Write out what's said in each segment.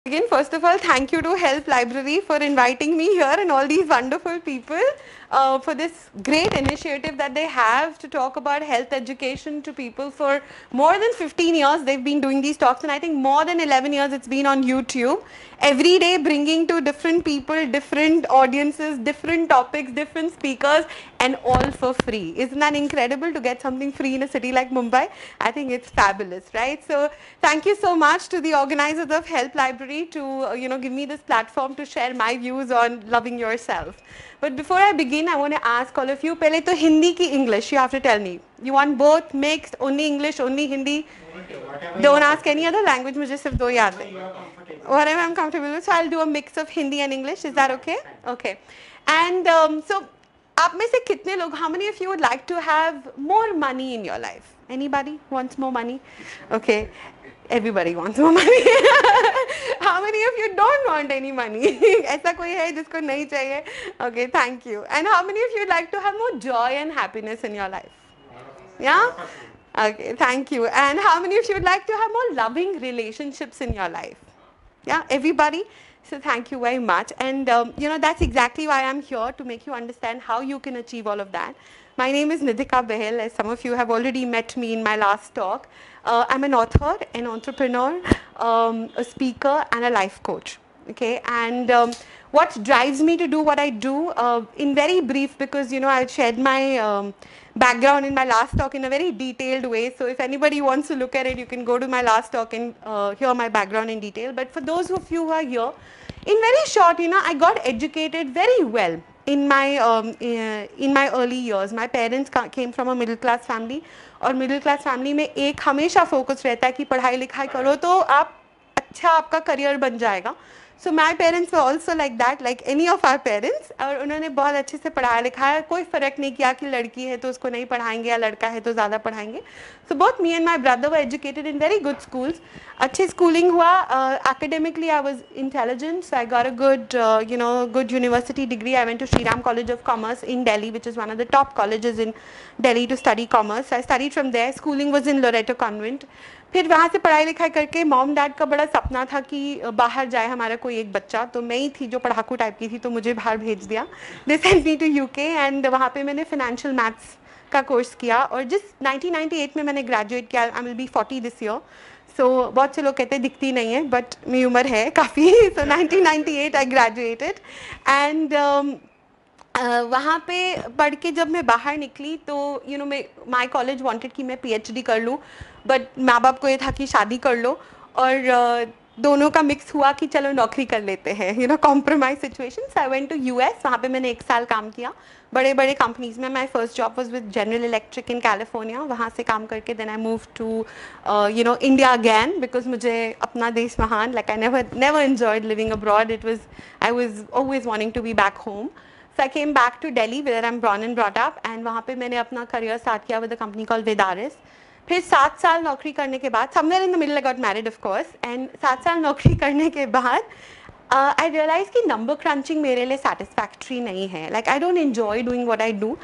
Again, first of all, thank you to Help Library for inviting me here and all these wonderful people for this great initiative that they have to talk about health education to people for more than 15 years. They've been doing these talks, and I think more than 11 years it's been on YouTube. Every day bringing to different people, different audiences, different topics, different speakers, and all for free. Isn't that incredible to get something free in a city like Mumbai? I think it's fabulous, right? So thank you so much to the organizers of Help Library to give me this platform to share my views on loving yourself. But before I begin, I want to ask all of you, pehle to Hindi ki English, you have to tell me. You want both, mixed, only English, only Hindi? Don't ask any other language, mujhe sirf do yaad hai. Whatever I'm comfortable with, so I'll do a mix of Hindi and English. Is that okay? Okay. And so, आप में से कितने लोग, how many of you would like to have more money in your life? Anybody wants more money? Okay. Everybody wants more money. How many of you don't want any money? ऐसा कोई है जिसको नहीं चाहिए? Okay, thank you. And how many of you would like to have more joy and happiness in your life? Yeah? Okay, thank you. And how many of you would like to have more loving relationships in your life? Yeah, everybody? So thank you very much. And that's exactly why I'm here, to make you understand how you can achieve all of that. My name is Nidhika Bahl, as some of you have already met me in my last talk. I'm an author, an entrepreneur, a speaker, and a life coach. Okay, and what drives me to do what I do, in very brief, because I shared my background in my last talk in a very detailed way. So if anybody wants to look at it, you can go to my last talk and hear my background in detail. But for those of you who are here, in very short, I got educated very well in my early years. My parents came from a middle class family, और middle class family में एक हमेशा focus रहता है कि पढ़ाई लिखाई करो तो आप अच्छा आपका career बन जाएगा. So my parents were also like that, like any of our parents. और उन्होंने बहुत अच्छे से पढ़ाया लिखाया, कोई फ़र्क नहीं किया कि लड़की है तो उसको नहीं पढ़ाएंगे या लड़का है तो ज़्यादा पढ़ाएंगे. So both me and my brother were educated in very good schools. अच्छी schooling हुआ. Academically I was intelligent, so I got a good university degree. I went to Shri Ram College of Commerce in Delhi, which is one of the top colleges in Delhi to study commerce. So I studied from there. Schooling was in Loreto Convent. फिर वहाँ से पढ़ाई लिखाई करके mom dad का बड़ा सपना था कि बाहर जाए हमारा कोई एक बच्चा, तो मैं ही थी जो पढ़ाकू टाइप की थी, तो मुझे बाहर भेज दिया. They sent me to UK and वहाँ पे मैंने फाइनेंशियल मैथ्स का कोर्स किया. और जिस 1998 में मैंने ग्रेजुएट किया, I will be 40 this year. So बहुत से लोग कहते हैं दिखती नहीं है, बट मेरी उम्र है काफ़ी. सो 1998 आई ग्रेजुएटेड एंड वहाँ पे पढ़ के जब मैं बाहर निकली तो माई कॉलेज वांटेड कि मैं पीएचडी कर लूँ, बट माँ बाप को ये था कि शादी कर लो. और दोनों का मिक्स हुआ कि चलो नौकरी कर लेते हैं, compromise situation. I went to US. वहाँ पे मैंने 1 साल काम किया बड़े बड़े कंपनीज में. My first job was with General Electric in California. वहाँ से काम करके then I move to India again, because मुझे अपना देश महान, like I never enjoyed living abroad. I was always wanting to be back home. So I came back to Delhi, where I'm born and brought up, and वहाँ पे मैंने अपना career start किया with a company called Vidaris. फिर 7 साल नौकरी करने के बाद, somewhere in the middle I got married of course, and 7 साल नौकरी करने के बाद I realized कि number crunching मेरे लिए satisfactory नहीं है. Like I don't enjoy doing what I do.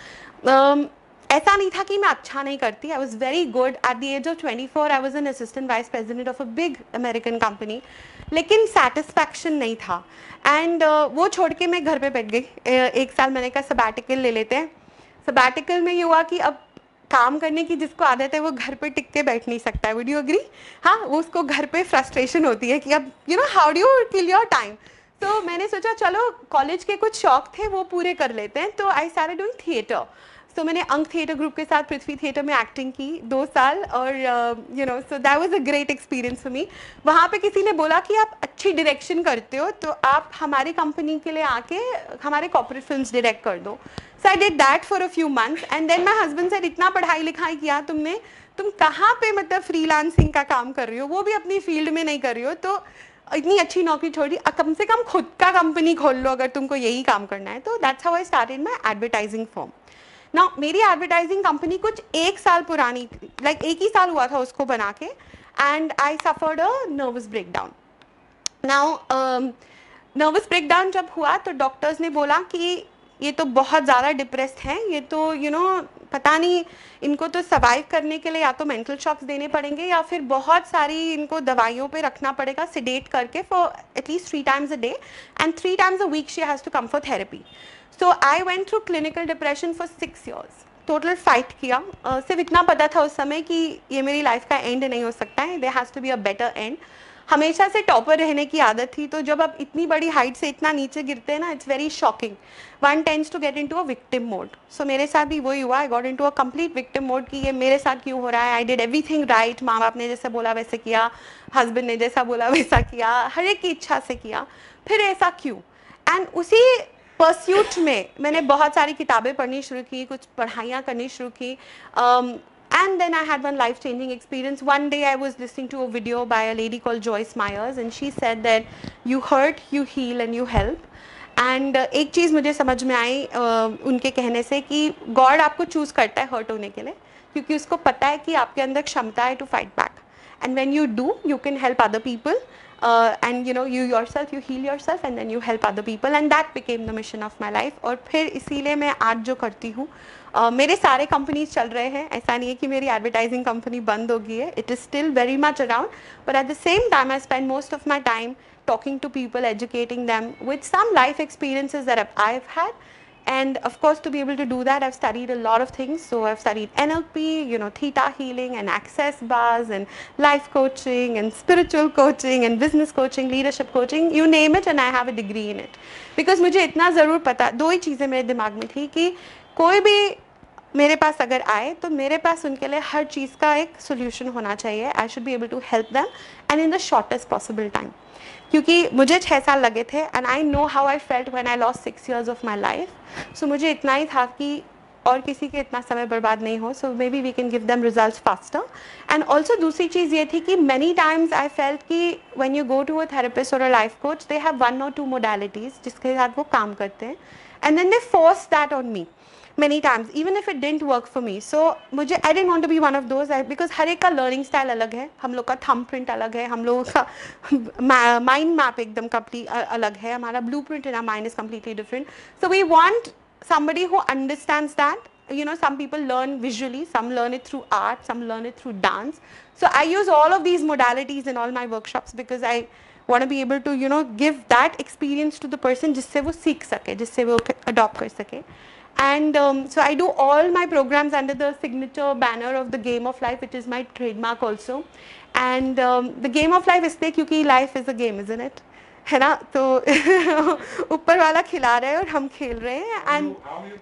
ऐसा नहीं था कि मैं अच्छा नहीं करती. I was very good. At the age of 24, I was an assistant vice president of a big American company. लेकिन satisfaction नहीं था. And वो छोड़ के मैं घर पे बैठ गई. 1 साल मैंने कहा sabbatical ले लेते हैं. Sabbatical में ये हुआ कि अब काम करने की जिसको आदत है वो घर पे टिक के बैठ नहीं सकता है. Would you agree? हाँ, वो उसको घर पे frustration होती है कि अब how do you kill your time? तो मैंने सोचा चलो कॉलेज के कुछ शौक थे वो पूरे कर लेते हैं. तो I started doing theatre. So मैंने अंक थिएटर ग्रुप के साथ पृथ्वी थिएटर में एक्टिंग की 2 साल. और so that was a great experience for me. वहाँ पे किसी ने बोला कि आप अच्छी डायरेक्शन करते हो तो आप हमारी कंपनी के लिए आके हमारे कॉर्पोरेट फिल्म्स डायरेक्ट कर दो. So I did that for a few months and then my husband said इतना पढ़ाई लिखाई किया तुमने, तुम कहाँ पे मतलब फ्रीलांसिंग का काम कर रही हो, वो भी अपनी फील्ड में नहीं कर रही हो, तो इतनी अच्छी नौकरी छोड़ी, कम से कम खुद का कंपनी खोल लो अगर तुमको यही काम करना है. तो that's how I started my advertising firm. Now मेरी एडवर्टाइजिंग कंपनी कुछ 1 साल पुरानी थी, लाइक 1 ही साल हुआ था उसको बना के, and I suffered a nervous breakdown. Now nervous breakdown जब हुआ तो डॉक्टर्स ने बोला कि ये तो बहुत ज़्यादा डिप्रेस्ड है, ये तो पता नहीं इनको तो सर्वाइव करने के लिए या तो मेंटल शॉक्स देने पड़ेंगे या फिर बहुत सारी इनको दवाइयों पे रखना पड़ेगा सिडेट करके for at least 3 times a day and 3 times a week she has to come for therapy. So I went through clinical depression for 6 years. Total fight किया. सिर्फ इतना पता था उस समय कि ये मेरी लाइफ का एंड नहीं हो सकता है, there has to be a better end. हमेशा से टॉपर रहने की आदत थी, तो जब आप इतनी बड़ी हाइट से इतना नीचे गिरते हैं ना, it's very shocking. One tends to get into a victim mode. So मेरे साथ भी वही हुआ. I got into a complete victim mode कि ये मेरे साथ क्यों हो रहा है. I did everything right. माँ बाप ने जैसा बोला वैसे किया, हस्बैंड ने जैसा बोला वैसा किया, हर एक की इच्छा से किया, फिर ऐसा क्यों. एंड उसी परस्यूट में मैंने बहुत सारी किताबें पढ़नी शुरू की, कुछ पढ़ाइयाँ करनी शुरू की. And then I had one life-changing experience. One day I was listening to a video by a lady called Joyce Myers, and she said that you hurt, you heal, and you help. And एक चीज़ मुझे समझ में आई उनके कहने से कि God आपको choose करता है हर्ट होने के लिए, क्योंकि उसको पता है कि आपके अंदर क्षमता है to fight back. And when you do, you can help other people. And you know, you yourself, you heal yourself and then you help other people, and that became the mission of my life. और फिर इसीलिए मैं आज जो करती हूँ, मेरे सारे कंपनीज चल रहे हैं. ऐसा नहीं है कि मेरी एडवर्टाइजिंग कंपनी बंद हो गई है. It is still very much around, but at the same time I spend most of my time talking to people, educating them with some life experiences that I've had. And of course, to be able to do that, I've studied a lot of things. So I've studied NLP, you know, theta healing and access bars and life coaching and spiritual coaching and business coaching, leadership coaching, you name it, and I have a degree in it. Because मुझे इतना ज़रूर पता, दो ही चीज़ें मेरे दिमाग में थी कि कोई भी मेरे पास अगर आए तो मेरे पास उनके लिए हर चीज़ का एक सोल्यूशन होना चाहिए. I should be able to help them and in the shortest possible time. क्योंकि मुझे 6 साल लगे थे and I know how I felt when I lost 6 years of my life. So मुझे इतना ही था कि और किसी के इतना समय बर्बाद नहीं हो. So maybe we can give them results faster. And also दूसरी चीज़ ये थी कि मैनी टाइम्स आई फेल्ट कि when you go to a therapist और a life coach, they have 1 or 2 modalities जिसके साथ वो काम करते हैं, and then they force that on me many times, even if it didn't work for me. So मुझे I didn't want to be one of those, because हर एक का learning style अलग है. हम लोग का thumb print अलग है, हम लोगों का mind map एकदम complete अलग है, हमारा blueprint in our mind is completely different. So we want somebody who understands that. You know, some people learn visually, some learn it through art, some learn it through dance. So I use all of these modalities in all my workshops because I want to be able to, you know, give that experience to the person जिससे वो सीख सके, जिससे वो adopt कर सके. And so I do all my programs under the signature banner of the game of life, which is my trademark also. And the game of life इसलिए क्योंकि life is a game, isn't it? है ना. तो ऊपर वाला खिला रहा है और हम खेल रहे हैं. And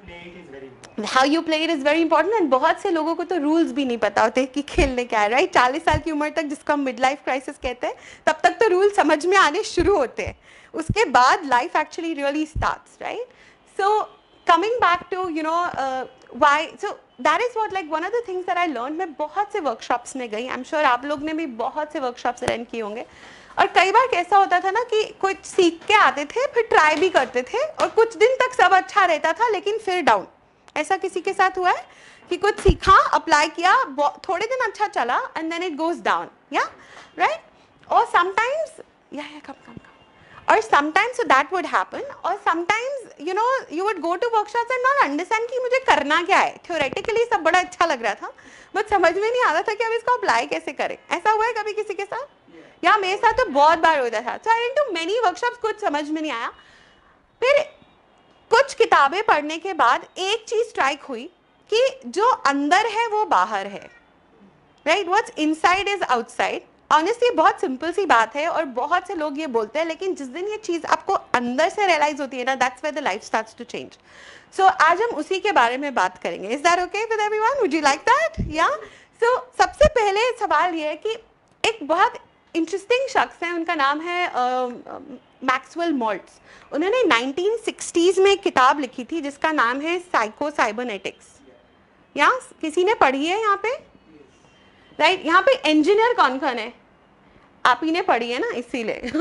how you play it is very important. And बहुत से लोगों को तो rules भी नहीं पता होते कि खेलने क्या है, right? 40 साल की उम्र तक, जिसको हम मिड लाइफ क्राइसिस कहते हैं, तब तक तो रूल समझ में आने शुरू होते हैं. उसके बाद life actually really starts, right? So coming back to, you know, why, so that is what, like, one of the things that I learned. मैं बहुत से workshops में गई. I'm sure आप लोग ने भी बहुत से workshops run किए होंगे. और कई बार कैसा होता था ना कि कुछ सीख के आते थे, फिर ट्राई भी करते थे, और कुछ दिन तक सब अच्छा रहता था, लेकिन फिर डाउन. ऐसा किसी के साथ हुआ है कि कुछ सीखा, अप्लाई किया, थोड़े दिन अच्छा चला, and then it goes down, yeah right. और sometimes come or sometimes so that would happen, or sometimes, you know, you would go to workshops and not understand कि मुझे करना क्या है. theoretically सब बड़ा अच्छा लग रहा था, but समझ में नहीं आता था कि अब इसको अप्लाई कैसे करें. ऐसा हुआ है कभी किसी के साथ? या मेरे साथ तो बहुत बार होता था. so I went to many workshops, कुछ समझ में नहीं आया. फिर कुछ किताबें पढ़ने के बाद एक चीज स्ट्राइक हुई कि जो अंदर है वो बाहर है, right? what's inside is outside. Honestly बहुत सिंपल सी बात है और बहुत से लोग ये बोलते हैं, लेकिन जिस दिन ये चीज़ आपको अंदर से रियलाइज होती है ना, that's where the life starts to change. So आज हम उसी के बारे में बात करेंगे. Is that okay with everyone? Would you like that? Yeah so सबसे पहले सवाल ये है कि एक बहुत इंटरेस्टिंग शख्स है, उनका नाम है मैक्सवेल मॉल्ट्स. उन्होंने 1960s में एक किताब लिखी थी जिसका नाम है साइको साइबरनेटिक्स. या किसी ने पढ़ी है यहाँ पे? राइट. यहाँ पे इंजीनियर कौन कौन है? आप ही ने पढ़ी है ना, इसीलिए.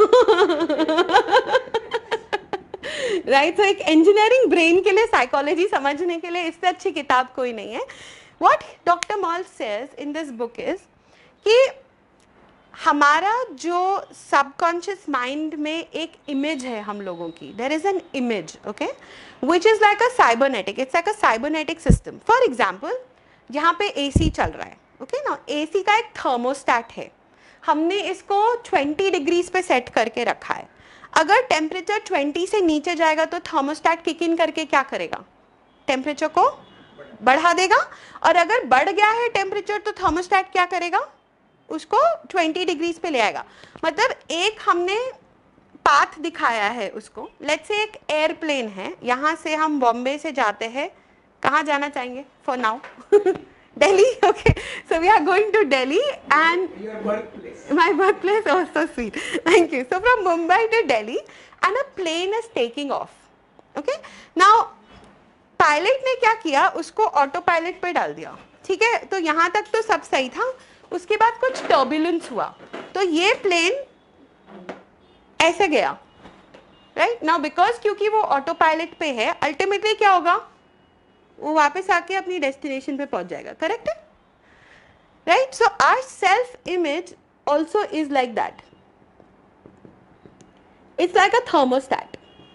राइट. तो एक इंजीनियरिंग ब्रेन के लिए साइकोलॉजी समझने के लिए इससे अच्छी किताब कोई नहीं है. What doctor Maltz says in this book is कि हमारा जो सबकॉन्शियस माइंड में एक इमेज है हम लोगों की, there is an image, okay, which is like a cybernetic, it's like a cybernetic system. For example, यहाँ पे एसी चल रहा है, ओके ना, एसी का एक थर्मोस्टैट है, हमने इसको 20 डिग्रीज पे सेट करके रखा है. अगर टेम्परेचर 20 से नीचे जाएगा तो थर्मोस्टैट किक इन करके क्या करेगा, टेम्परेचर को बढ़ा देगा. और अगर बढ़ गया है टेम्परेचर तो थर्मोस्टैट क्या करेगा, उसको 20 डिग्रीज पे ले आएगा. मतलब एक हमने पाथ दिखाया है उसको. लेट्स से एक एयरप्लेन है, यहाँ से हम बॉम्बे से जाते हैं, कहाँ जाना चाहेंगे for now? Delhi. Okay, so we are going to Delhi and your birthplace. My birthplace. Oh, so sweet. Thank you. So from Mumbai to Delhi and a plane is taking off. Okay, now pilot ने क्या किया, उसको auto pilot पे डाल दिया, ठीक है. तो यहाँ तक तो सब सही था. उसके बाद कुछ टर्बुलेंस हुआ तो ये प्लेन ऐसे गया, राइट. नाउ बिकॉज क्योंकि वो ऑटो पायलट पे है, अल्टीमेटली क्या होगा, वो वापस आके अपनी डेस्टिनेशन पे पहुंच जाएगा. करेक्ट है, right. So our self image also is like that. It's like a thermostat.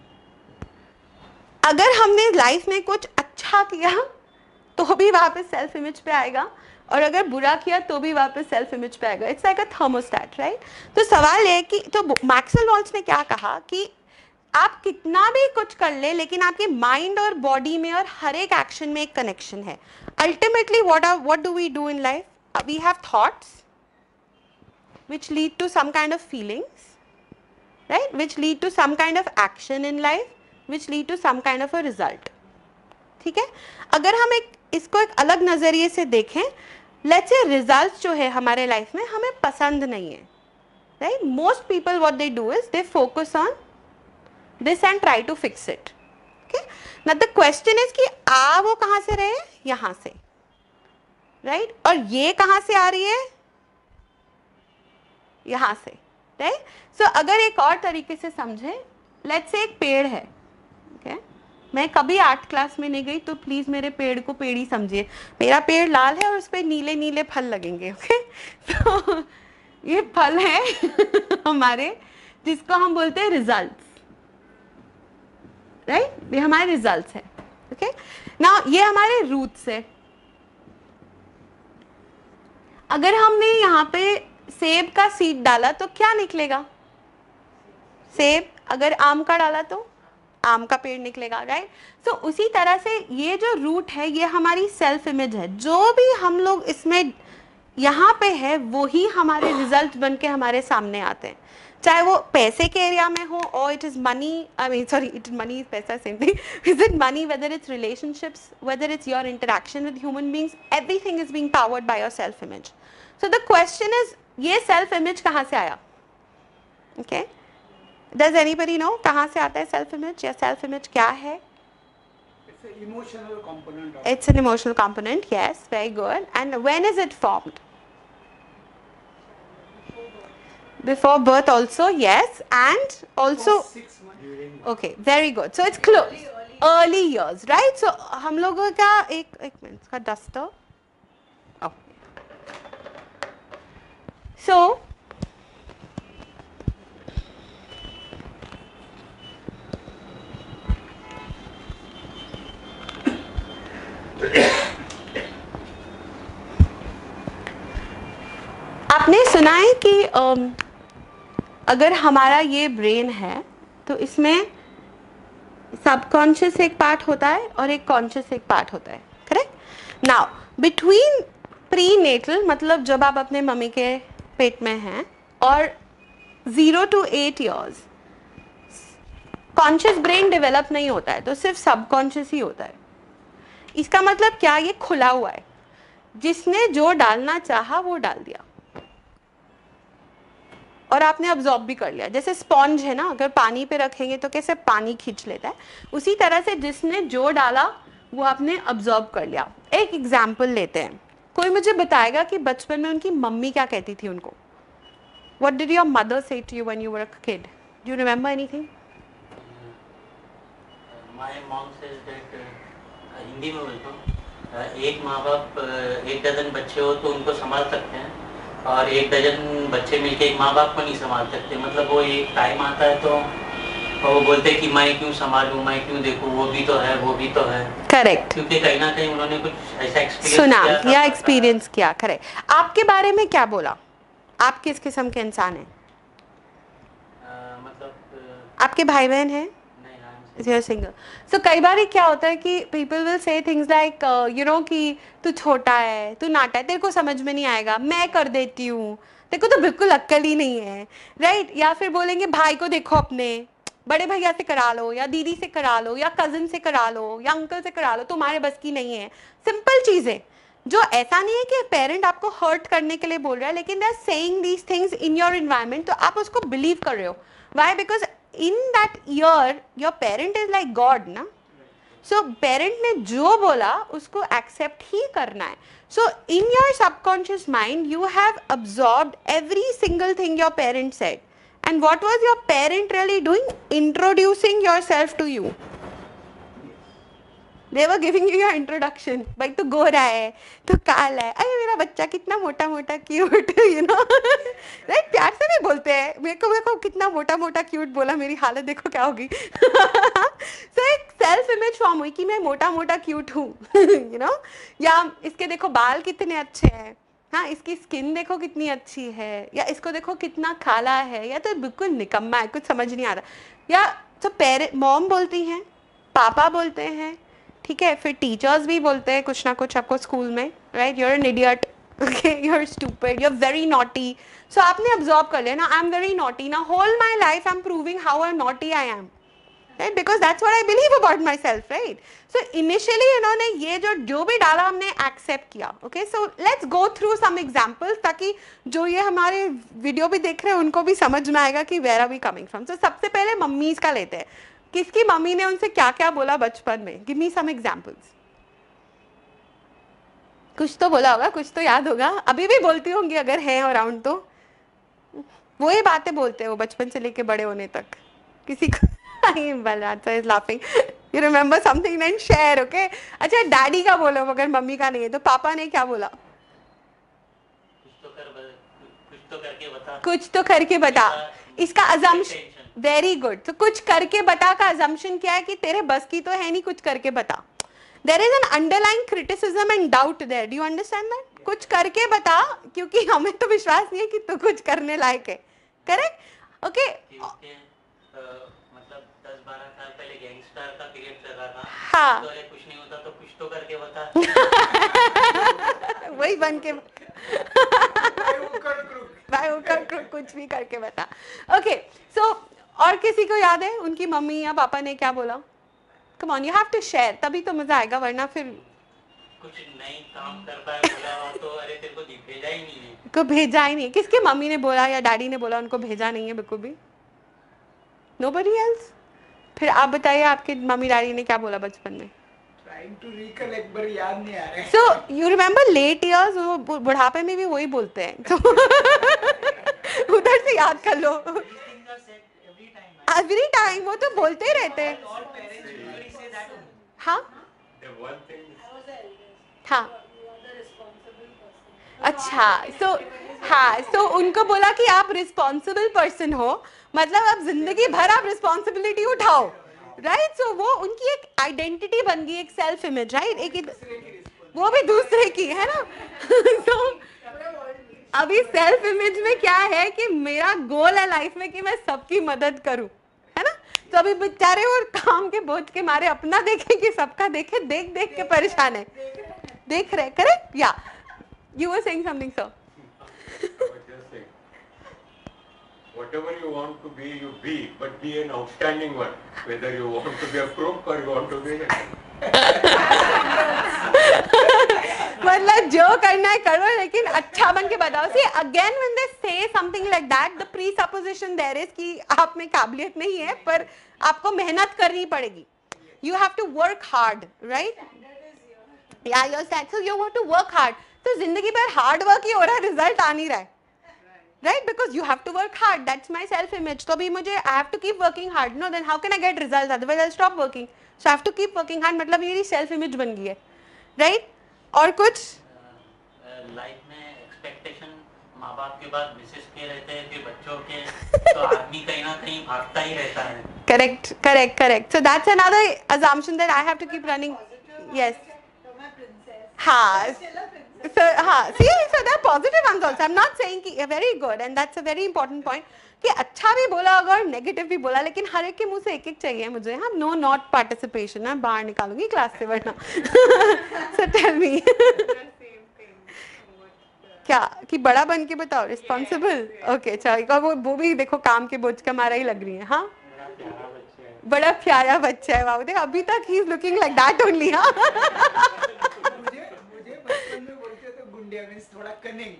अगर हमने लाइफ में कुछ अच्छा किया तो भी वापस सेल्फ इमेज पे आएगा, और अगर बुरा किया तो भी वापस सेल्फ इमेज पे आएगा. It's like a thermostat, right. तो सवाल है कि, तो मैक्सवेल मॉल्स ने क्या कहा कि आप कितना भी कुछ कर ले, लेकिन आपके माइंड और बॉडी में और हर एक एक्शन में एक कनेक्शन है. Ultimately what do we do in life, we have thoughts which lead to some kind of feelings, right, which lead to some kind of action in life, which lead to some kind of a result. ठीक है. अगर हम इसको एक अलग नजरिए से देखें, लेट्स से रिजल्ट्स जो है हमारे लाइफ में हमें पसंद नहीं है, right. Most people what they do is they focus on this and try to fix it. Okay, now the question is कि वो कहाँ से रहे, यहाँ से, right, और ये कहाँ से आ रही है, यहाँ से, right. So अगर एक और तरीके से समझे, let's say एक पेड़ है, okay? मैं कभी आर्ट क्लास में नहीं गई तो प्लीज मेरे पेड़ को पेड़ ही समझिए. मेरा पेड़ लाल है और उस पर नीले नीले फल लगेंगे, ओके. तो ये फल है हमारे, जिसको हम बोलते हैं रिजल्ट, राइट. ये हमारे रिजल्ट्स है, ओके. नाउ ये हमारे रूट्स है. अगर हमने यहाँ पे सेब का सीड डाला तो क्या निकलेगा, सेब. अगर आम का डाला तो आम का पेड़ निकलेगा, राइट. तो उसी तरह से ये जो रूट है ये हमारी सेल्फ इमेज है. जो भी हम लोग इसमें यहाँ पे है वही हमारे रिजल्ट बन के हमारे सामने आते हैं. चाहे वो पैसे के एरिया में हो, और it is money, I mean sorry, it money is पैसा, same thing. Is it money, whether it's relationships, whether it's your interaction with human beings, everything is being powered by your self image. So the question is, ये self image कहाँ से आया, okay. Does anybody no कहाँ से आता है self image, या self image क्या है? It's an emotional component. It's an emotional component, yes, very good. And when is it formed? Before birth also, yes, and also 6 months. okay, very good. So it's close, early years, right? So हम लोगों का एक minute का duster. Oh, so आपने सुना है कि अगर हमारा ये ब्रेन है तो इसमें सबकॉन्शियस एक पार्ट होता है और एक कॉन्शियस एक पार्ट होता है, correct. Now between prenatal, मतलब जब आप अपने मम्मी के पेट में हैं, और 0 to 8 years conscious brain develop नहीं होता है, तो सिर्फ सबकॉन्शियस ही होता है. इसका मतलब क्या, ये खुला हुआ है, जिसने जो डालना चाहा वो डाल दिया और आपने अब्जॉर्ब भी कर लिया. जैसे स्पॉन्ज है ना, अगर पानी पे रखेंगे तो कैसे पानी खींच लेता है, उसी तरह से जिसने जो डाला वो आपने अब्जॉर्ब कर लिया. एक एग्जाम्पल लेते हैं. कोई मुझे बताएगा कि बचपन में उनकी मम्मी क्या कहती थी उनको. What did your mother say to you when you were a kid? Do you remember anything? My mom says that, Hindi में बोलता हूँ, एक माँ बाप एक डजन बच्चे हो तो उनको संभाल सकते हैं, और 1 डजन बच्चे मिलके एक माँ बाप को नहीं संभाल सकते, मतलब वो एक टाइम आता है तो वो बोलते हैं कि मैं क्यों संभालूं, मैं क्यों देखूं, वो भी तो है, वो भी तो है। करेक्ट, क्योंकि कहीं ना कहीं उन्होंने कुछ ऐसा एक्सपीरियंस सुना किया था, या पता- एक्सपीरियंस किया। करेक्ट। आपके बारे में क्या बोला? आप किस किस्म के इंसान हैं? मतलब आपके भाई बहन हैं? नहीं, You're single. So कई बार ये क्या होता है कि people will say things like you know कि तू छोटा है, तू नाटा है, तेरे को समझ में नहीं आएगा, मैं कर देती हूँ, तेरे को तो बिल्कुल अक्ल ही नहीं है, राइट? या फिर बोलेंगे भाई को देखो अपने, बड़े भैया से करा लो या दीदी से करा लो या कजिन से करा लो या अंकल से करा लो, तुम्हारे बस की नहीं है। सिंपल चीजें जो ऐसा नहीं है कि पेरेंट आपको हर्ट करने के लिए बोल रहा है, लेकिन they are saying these things in your environment, तो आप उसको बिलीव कर रहे हो। Why? Because in that year your parent is like God ना। सो पेरेंट ने जो बोला उसको एक्सेप्ट ही करना है। So in your subconscious mind you have absorbed every single thing your parent said, and what was your parent really doing? Introducing yourself to you. They were giving you your introduction. भाई तू गोरा है, तू काला है, अरे मेरा बच्चा कितना मोटा मोटा क्यूट, यू नो, राइट? प्यार से नहीं बोलते हैं, मेरे को कितना मोटा मोटा क्यूट बोला, मेरी हालत देखो क्या होगी। सो एक सेल्फ इमेज फॉर्म हुई कि मैं मोटा मोटा क्यूट हूँ, यू नो। या इसके देखो बाल कितने अच्छे हैं, हाँ इसकी स्किन देखो कितनी अच्छी है, या इसको देखो कितना काला है, या तो बिल्कुल निकम्मा है, कुछ समझ नहीं आ रहा। या तो पेरेंट, मॉम बोलती हैं, पापा बोलते हैं, ठीक है, फिर टीचर्स भी बोलते हैं कुछ ना कुछ आपको स्कूल में, right? You are an idiot, okay, you are stupid, you are very naughty. So आपने अब्जॉर्ब कर लिया ना, आई एम वेरी नॉटी ना, whole my life I am proving how naughty I am, right? Because that's what I believe about my self, right? So initially इन्होंने ये जो भी डाला हमने एक्सेप्ट किया। Okay, so let's go through some examples, ताकि जो ये हमारे वीडियो भी देख रहे हैं उनको भी समझ में आएगा कि where are we coming from. So सबसे पहले मम्मीज का लेते हैं, किसकी मम्मी ने उनसे क्या क्या बोला बचपन में? Give me some examples. कुछ तो बोला होगा, कुछ तो याद होगा, अभी भी बोलती होंगी अगर है अराउंड तो। वही बातें बोलते हो बचपन से लेके बड़े होने तक। किसी को Balraj is laughing, you remember something then share, okay? अच्छा डैडी का बोलो अगर मम्मी का नहीं है तो। पापा ने क्या बोला? कुछ तो करके बता, कुछ तो करके बता। इसका अजम्पशन, वेरी गुड। तो कुछ करके बता का अजम्पशन क्या है? कि तेरे बस की तो है नहीं, कुछ करके बता। There is an underline criticism and doubt there, do you understand that? कुछ करके बता, क्योंकि हमें तो विश्वास नहीं है कि तू कुछ करने लायक है। Correct, okay? मतलब 10-12 साल पहले गैंगस्टर का पीरियड चला था। हाँ, तो अरे कुछ नहीं होता तो कुछ तो करके बता। वही बन के भाई कुछ भी करके बता। ओके, सो और किसी को याद है उनकी मम्मी या पापा ने क्या बोला? Come on, you have to share, तभी तो मजा आएगा, वरना फिर कुछ नहीं काम कर पाए बोला, और तो अरे तेरे को भेजा ही नहीं है। को भेजा ही नहीं। किसके मम्मी ने बोला या डैडी ने बोला उनको भेजा नहीं है बिल्कुल भी? Nobody else? फिर आप बताइए आपके मम्मी डैडी ने क्या बोला बचपन में? Trying to recollect, but याद नहीं आ रहा है। So you remember late years, वो बुढ़ापे में भी वही बोलते हैं, तो उधर से याद कर लो। एवरी टाइम वो तो बोलते ही रहते हैं। हाँ हाँ, अच्छा, सो हाँ, सो उनको बोला कि आप रिस्पॉन्सिबल पर्सन हो, मतलब आप जिंदगी भर आप रिस्पॉन्सिबिलिटी उठाओ, राइट? सो वो उनकी एक आइडेंटिटी बन गई, एक सेल्फ इमेज, राइट? वो भी दूसरे की है ना। तो अभी सेल्फ इमेज में क्या है कि मेरा गोल है लाइफ में कि मैं सबकी मदद करूं, है ना? तो अभी बेचारे और काम के बोझ के मारे अपना देखे कि सबका देखे, देख देख के परेशान है, देख रहे। करेक्ट? या you were saying something, sir? I was just saying, whatever you want to be, you be, but be an outstanding one. Whether you want to be a crook or you want to be मतलब जो करना है करो, लेकिन अच्छा बन के बताओ। See, again when they say something like that, the presupposition there is कि आप में काबिलियत नहीं है, पर आपको मेहनत करनी पड़ेगी। You have to work hard, right? Yeah, you're saying, so you have to work hard. तो जिंदगी भर हार्ड वर्क ही हो रहा है, रिजल्ट आ नहीं रहा है, right? Because you have to work hard, that's my self image. तो अभी मुझे I have to keep working hard, no then how can I get result, otherwise I stop working. So I have to keep working hard, मतलब मेरी self image बन गई है, right? और कुछ लाइफ में एक्सपेक्टेशन माँ बाप के बाद मिसेस के रहते हैं, फिर बच्चों के, तो आदमी कहीं ना कहीं भागता ही रहता है. Correct. So that's another assumption that I have to keep running. Yes. हाँ. So see, so there are positive ones also. I'm not saying कि very good, and that's a very important point. कि अच्छा भी बोला अगर negative भी बोला, लेकिन हर एक के मुंह से एक एक चाहिए मुझे. हम नो नॉट पार्टिसिपेशन, मैं बाहर निकालूंगी क्लास से वरना. So tell me. क्या कि बड़ा बन के बताओ, रिस्पॉन्सिबल. ओके चलो, वो भी देखो काम के बोझ का मारा ही लग रही है. हाँ बड़ा प्यारा बच्चा है. बाबू देख अभी तक he is looking like that only. हाँ मुझे बचपन में बोलते थे गुंडिया मींस थोड़ा कनिंग.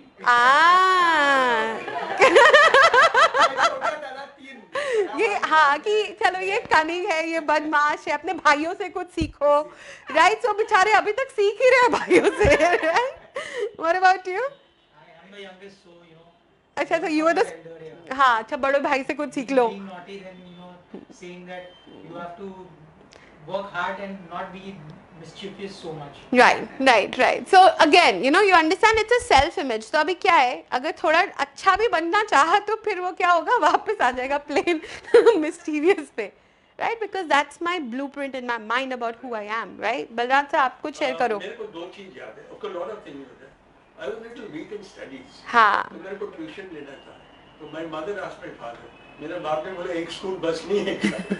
ये हाँ कि चलो ये कनिंग है, ये बदमाश है, अपने भाइयों से कुछ सीखो. राइट. सो बेचारे अभी तक सीख ही रहे हैं भाइयों से. Right. What about you? I'm the youngest, so you know. अच्छा तो यू आर द. हाँ अच्छा बड़े भाई से कुछ सीख लो. Being naughty, then you know, saying that you have to work hard and not be mischievous so much. Right. So again, you know, you understand it's a self image. तो अभी क्या है, अगर थोड़ा अच्छा भी बनना चाहा तो फिर वो क्या होगा, वापस आ जाएगा plain mischievous पे. Right? Because that's my blueprint in my mind about who I am. Right? Balraj से आप कुछ शेयर करो. मेरे को दो चीज याद है. Okay, lot of things होते हैं. I was little weak in studies. हाँ. तो मेरे को ट्यूशन लेना था. तो my mother asked my father. मेरे बाप ने बोला एक स्कूल बस नहीं है.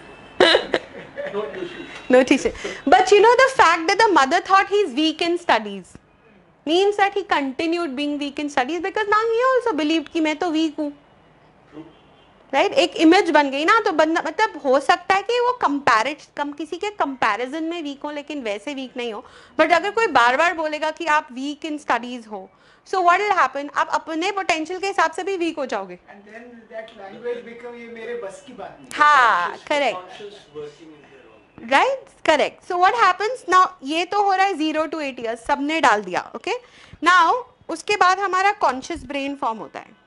No teaching. But you know the fact that the mother thought he's weak in studies means that he continued being weak in studies because now he also believed कि मैं तो weak हूँ. Right? एक image बन गई ना, तो बंदा मतलब हो सकता है कि वो किसी के comparison में weak हो लेकिन वैसे weak नहीं हो. But अगर कोई बार बार बोलेगा कि आप weak in studies हो, so what will happen? आप अपने potential के हिसाब से भी weak हो जाओगे. And then that language become ये मेरे बस की बात नहीं. हाँ correct. Right? Correct. So what happens now? ये तो हो रहा है 0 to 8 years, सबने डाल दिया. Okay? Now उसके बाद हमारा conscious brain form होता है.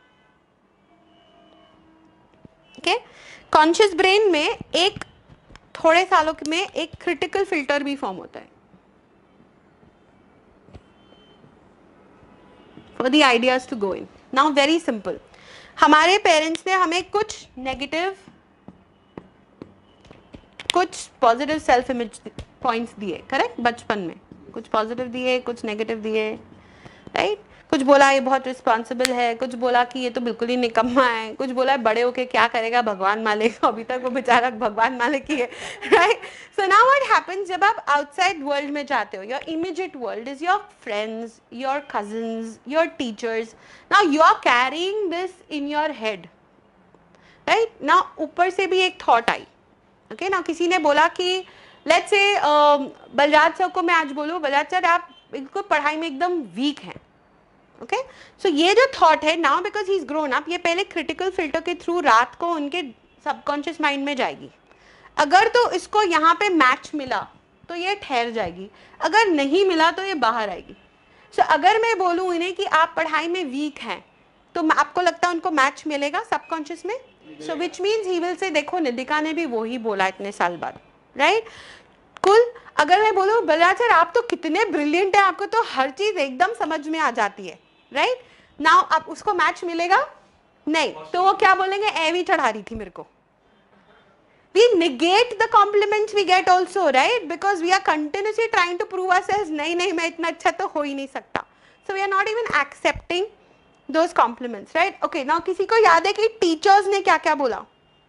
Okay? Conscious brain में एक थोड़े सालों में एक critical filter भी form होता है. For the ideas to go in. Now very simple. हमारे parents ने हमें कुछ negative कुछ पॉजिटिव सेल्फ इमेज पॉइंट्स दिए. करेक्ट. बचपन में कुछ पॉजिटिव दिए, कुछ नेगेटिव दिए. राइट. कुछ बोला ये बहुत रिस्पॉन्सिबल है, कुछ बोला कि ये तो बिल्कुल ही निकम्मा है, कुछ बोला बड़े होके क्या करेगा भगवान मालिक. अभी तक वो बेचारा भगवान मालिक ही है. Right. So now what happens जब आप आउटसाइड वर्ल्ड में जाते हो, your immediate world is your friends, your cousins, your teachers. Now you are carrying this in your head. Right. Now ऊपर से भी एक थॉट आई. ओके ना, किसी ने बोला कि लेट्स से बलराज सर को मैं आज बोलूँ, बलराज सर आप बिल्कुल पढ़ाई में एकदम वीक हैं. ओके. सो ये जो थॉट है now because he is grown up, ये पहले क्रिटिकल फिल्टर के थ्रू रात को उनके सबकॉन्शियस माइंड में जाएगी. अगर तो इसको यहाँ पे मैच मिला तो ये ठहर जाएगी, अगर नहीं मिला तो ये बाहर आएगी. सो अगर मैं बोलूँ इन्हें कि आप पढ़ाई में वीक हैं तो आपको लगता है उनको मैच मिलेगा सबकॉन्शियस में. सो which means he will say देखो निधिका ने भी वही बोला इतने साल बाद. राइट. कुल अगर मैं बोलूँ बलराज सर आप तो कितने ब्रिलियंट हैं, आपको तो हर चीज एकदम समझ में आ जाती है. राइट. नाउ आप उसको मैच मिलेगा नहीं, तो वो क्या बोलेंगे, एवी चढ़ा रही थी मेरे को. We negate the compliments we get also, right? Because we are continuously trying to prove ourselves. नहीं मैं इतना अच्छा तो हो ही नहीं सकता. So we are not even accepting those compliments, right? Okay, now किसी को याद है कि टीचर्स ने क्या क्या बोला?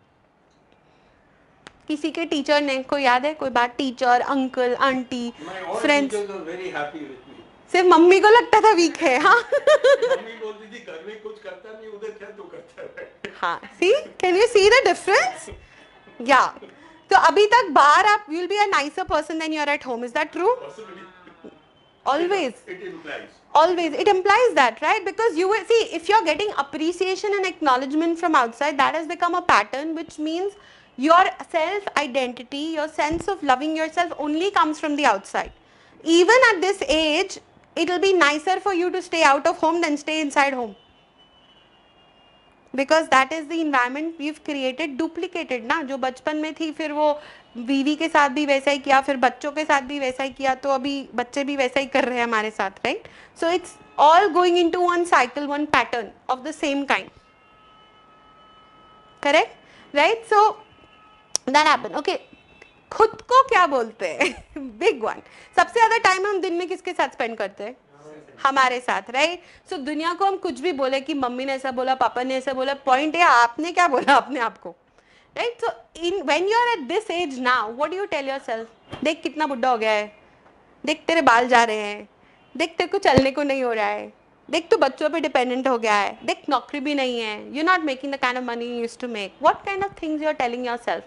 किसी के टीचर ने कोई याद है कोई बात? Teacher, uncle, aunty, friends. सिर्फ मम्मी को लगता था वीक है. हाँ मम्मी बोलती थी घर में कुछ करता नहीं, उधर क्या तू करता है. हाँ. See, can you see the difference? Yeah. तो अभी तक बाहर आप you'll be a nicer person than you are at home. Is that true? Possibly. Always. It implies. Always. It implies that, right? Because you will see if you're getting appreciation and acknowledgement from outside, that has become a pattern, which means your self identity, your sense of loving yourself only comes from the outside. Even at this age, it will be nicer for you to stay out of home than stay inside home. Because that is the environment we've created, duplicated ना. जो बचपन में थी फिर वो बीवी के साथ भी वैसा ही किया, फिर बच्चों के साथ भी वैसा ही किया, तो अभी बच्चे भी वैसा ही कर रहे हैं हमारे साथ. Right. So it's all going into one cycle, one pattern of the same kind. Correct? Right? So that happened. Okay. खुद को क्या बोलते हैं? Big one. सबसे ज्यादा टाइम हम दिन में किसके साथ स्पेंड करते हैं? हमारे साथ, राइट? सो दुनिया को हम कुछ भी बोले कि मम्मी ने ऐसा बोला, पापा ने ऐसा बोला, पॉइंट है आपने क्या बोला अपने आप को, right? So in when you are at this age now, what do you tell yourself? देख कितना बुढ़ा हो गया है, देख तेरे बाल जा रहे हैं, देख तेरे को चलने को नहीं हो रहा है, देख तू बच्चों पे डिपेंडेंट हो गया है, देख नौकरी भी नहीं है, you not making the kind of money you used to make. What kind of things you are telling yourself?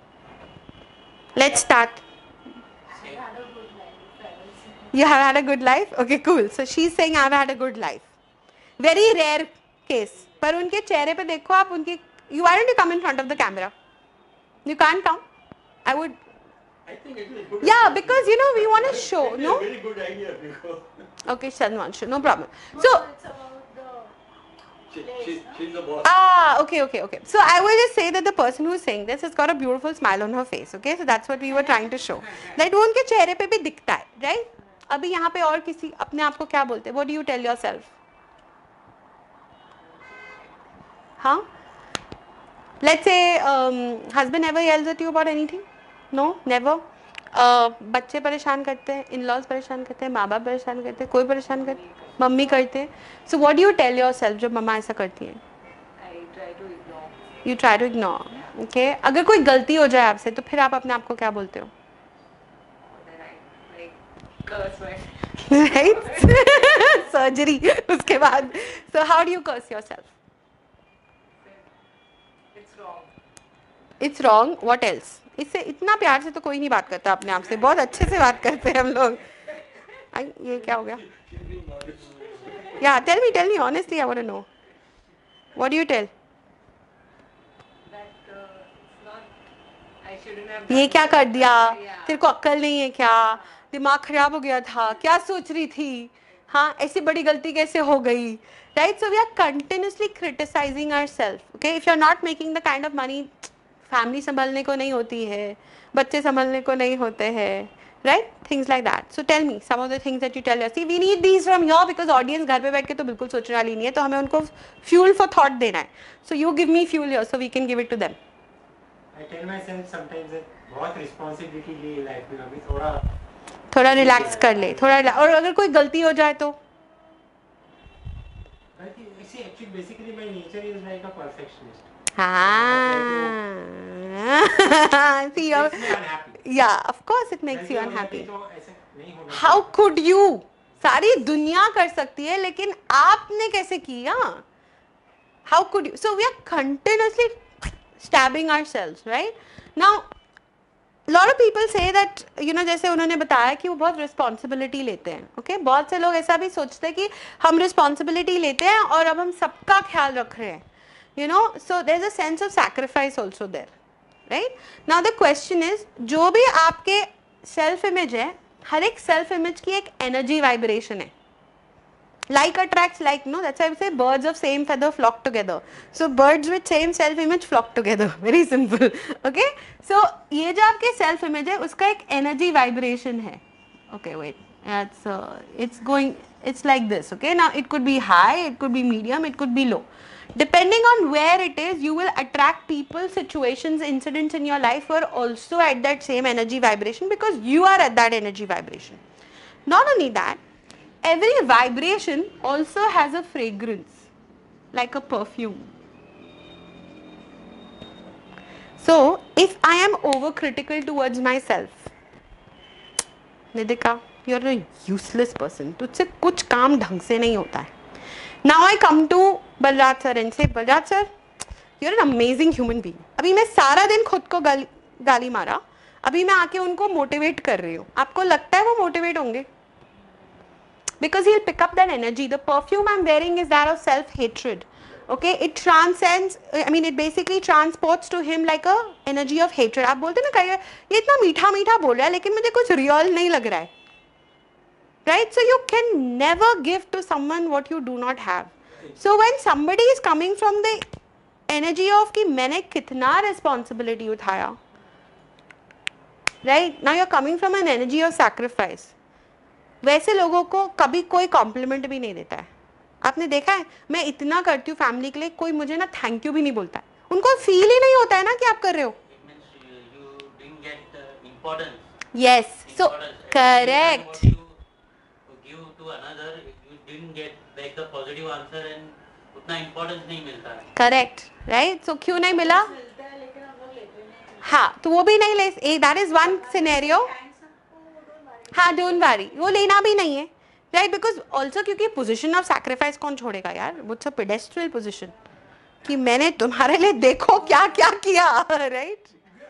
Let's start. You have had a good life? Okay, cool. So she's saying I've had a good life. Very rare case. पर उनके चेहरे पे देखो आप उनकी. Why don't you come in front of the camera? You can't come. I would. I think it is good. Yeah, because you know we want to show. It's No. a very good idea because Okay, Shanwan, no problem. So. It's about the she's the boss. Okay. So I will just say that the person who is saying this has got a beautiful smile on her face. Okay, so that's what we were trying to show. That वो उनके चेहरे पे भी दिखता है, right? अभी यहाँ पे और किसी अपने आप को क्या बोलते हैं? What do you tell yourself? हाँ? Let's say husband never yells at you about anything? No, never. बच्चे परेशान करते हैं, in-laws परेशान करते हैं, माँ बाप परेशान करते हैं, कोई परेशान करते हैं, मम्मी करते हैं. So what do you tell yourself जब मम्मा ऐसा करती हैं? I try to ignore. You try to ignore. Okay? अगर कोई गलती हो जाए आपसे तो फिर आप अपने आप को क्या बोलते हो? Then I like curse my. Right? Surgery उसके बाद. So how do you curse yourself? It's wrong. It's wrong. What else? इससे इतना प्यार से तो कोई नहीं बात करता अपने आप से. बहुत अच्छे से बात करते हैं हम लोग. ये क्या हो गया? Yeah, tell me honestly. I want to know. What do you tell? That it's not. I shouldn't have. ये done क्या it. कर दिया? Yeah. तेरे को अक्ल नहीं है क्या? दिमाग खराब हो गया था? क्या सोच रही थी? हाँ, ऐसी बड़ी गलती कैसे हो गई? Right? So we are continuously criticizing ourselves. Okay? If you're not making the kind of money, family संभलने को नहीं होती है, बच्चे संभलने को नहीं होते हैं, right? Things like that. So tell me some of the things that you tell us. See, we need these from here because audience घर पे बैठ के तो बिल्कुल सोचने वाली नहीं है, तो हमें उनको fuel for thought देना है. So you give me fuel here so we can give it to them. I tell myself sometimes that बहुत responsibility ली लाइफ में अभी थोड़ा रिलैक्स कर ले, और अगर कोई गलती हो जाए तो I think see actually basically my nature is like a perfectionist. हाँ. See, It makes me unhappy. yeah, of course it makes you गलती हो unhappy. जाती तो ऐसे नहीं होना How चाहिए. could you? सारी दुनिया कर सकती है लेकिन आपने कैसे किया? How could you? So we are continuously stabbing ourselves, right? Now, a lot of people say that, you know, जैसे उन्होंने बताया कि वो बहुत responsibility लेते हैं, okay? बहुत से लोग ऐसा भी सोचते हैं कि हम responsibility लेते हैं और अब हम सबका ख्याल रख रहे हैं, you know? So there's a sense of sacrifice also there, right? Now the question is, जो भी आपके self image है, हर एक self image की एक energy vibration है. Like attracts like, no? That's why I say birds of same feather flock together. So birds with same self image flock together. Very simple. Okay? So ये जो आपके self image है, उसका एक energy vibration है. Okay, wait. It's like this. Okay? Now it could be high, it could be medium, it could be low. Depending on where it is, you will attract people, situations, incidents in your life who are also at that same energy vibration because you are at that energy vibration. Not only that, every vibration also has a fragrance, like a perfume. So, if I am overcritical towards myself, Nidhika, you're a useless person. तुझसे कुछ काम ढंग से नहीं होता है. Now I come to Balraj sir and say, Balraj sir, you're an amazing human being. अभी मैं सारा दिन खुद को गाली मारा, अभी मैं आके उनको मोटिवेट कर रही हूँ. आपको लगता है वो मोटिवेट होंगे? Because he'll pick up that energy. The perfume I'm wearing is that of self-hatred. Okay, it transcends. I mean, it basically transports to him like a energy of hatred. आप बोलते ना कहीं ये इतना मीठा मीठा बोल रहा है लेकिन मुझे कुछ real नहीं लग रहा है. Right? So you can never give to someone what you do not have. So when somebody is coming from the energy of कि मैंने कितना responsibility उठाया, right? Now you're coming from an energy of sacrifice. वैसे लोगों को कभी कोई complement भी नहीं देता है। आपने देखा है, मैं इतना करती हूँ फैमिली के लिए, कोई मुझे ना थैंक यू भी नहीं बोलता है। उनको फील ही नहीं होता है ना कि आप कर रहे हो। It means you didn't get importance. Yes, so Importance. Correct, What you give to another, you didn't get back the positive answer and उतना importance नहीं मिलता है. Correct, right. सो क्यों नहीं मिला? हाँ, तो वो भी नहीं ले, दैट इज वन सिनेरियो। हाँ, डोंट वरी, वो लेना भी नहीं है, राइट, बिकॉज ऑल्सो क्योंकि पोजिशन ऑफ सैक्रिफाइस कौन छोड़ेगा यार, वो सब पेडेस्ट्रल पोजिशन कि मैंने तुम्हारे लिए देखो क्या क्या किया, राइट।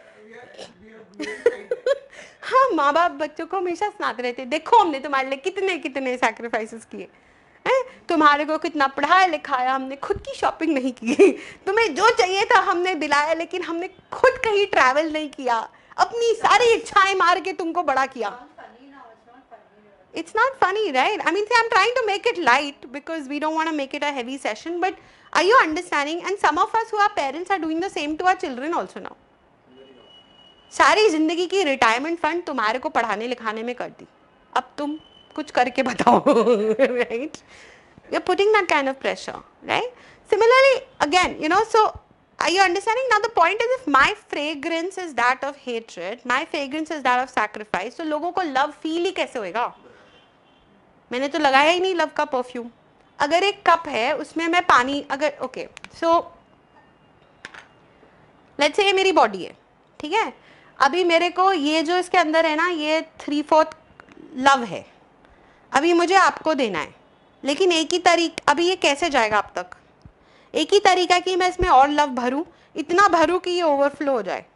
हाँ, माँ बाप बच्चों को हमेशा सुनाते रहते, देखो हमने तुम्हारे लिए कितने कितने सैक्रिफाइसेस किए हैं, तुम्हारे को कितना पढ़ाया लिखाया, हमने खुद की शॉपिंग नहीं की, तुम्हें जो चाहिए था हमने दिलाया, लेकिन हमने खुद कहीं ट्रैवल नहीं किया, अपनी सारी इच्छाएं मार के तुमको बड़ा किया। It's not funny, right? I mean, see, I'm trying to make it light because we don't want to make it a heavy session, but are you understanding? And some of us who are parents are doing the same to our children also now. सारी जिंदगी की retirement fund तुम्हारे को पढ़ाने लिखाने में कर दी, अब तुम कुछ करके बताओ, right? You're putting that kind of pressure, right? Similarly, again, you know, so are you understanding? Now the point is, if my fragrance is that of hatred, my fragrance is that of sacrifice, तो लोगों को love feel ही कैसे होएगा? मैंने तो लगाया ही नहीं love का परफ्यूम। अगर एक कप है उसमें मैं पानी, अगर ओके, सो लेट्स से ये मेरी बॉडी है, ठीक है, अभी मेरे को ये जो इसके अंदर है ना, ये 3/4 लव है, अभी मुझे आपको देना है, लेकिन एक ही तरीका, अभी ये कैसे जाएगा आप तक? एक ही तरीका कि मैं इसमें और लव भरूं, इतना भरूं कि ये ओवरफ्लो हो जाए,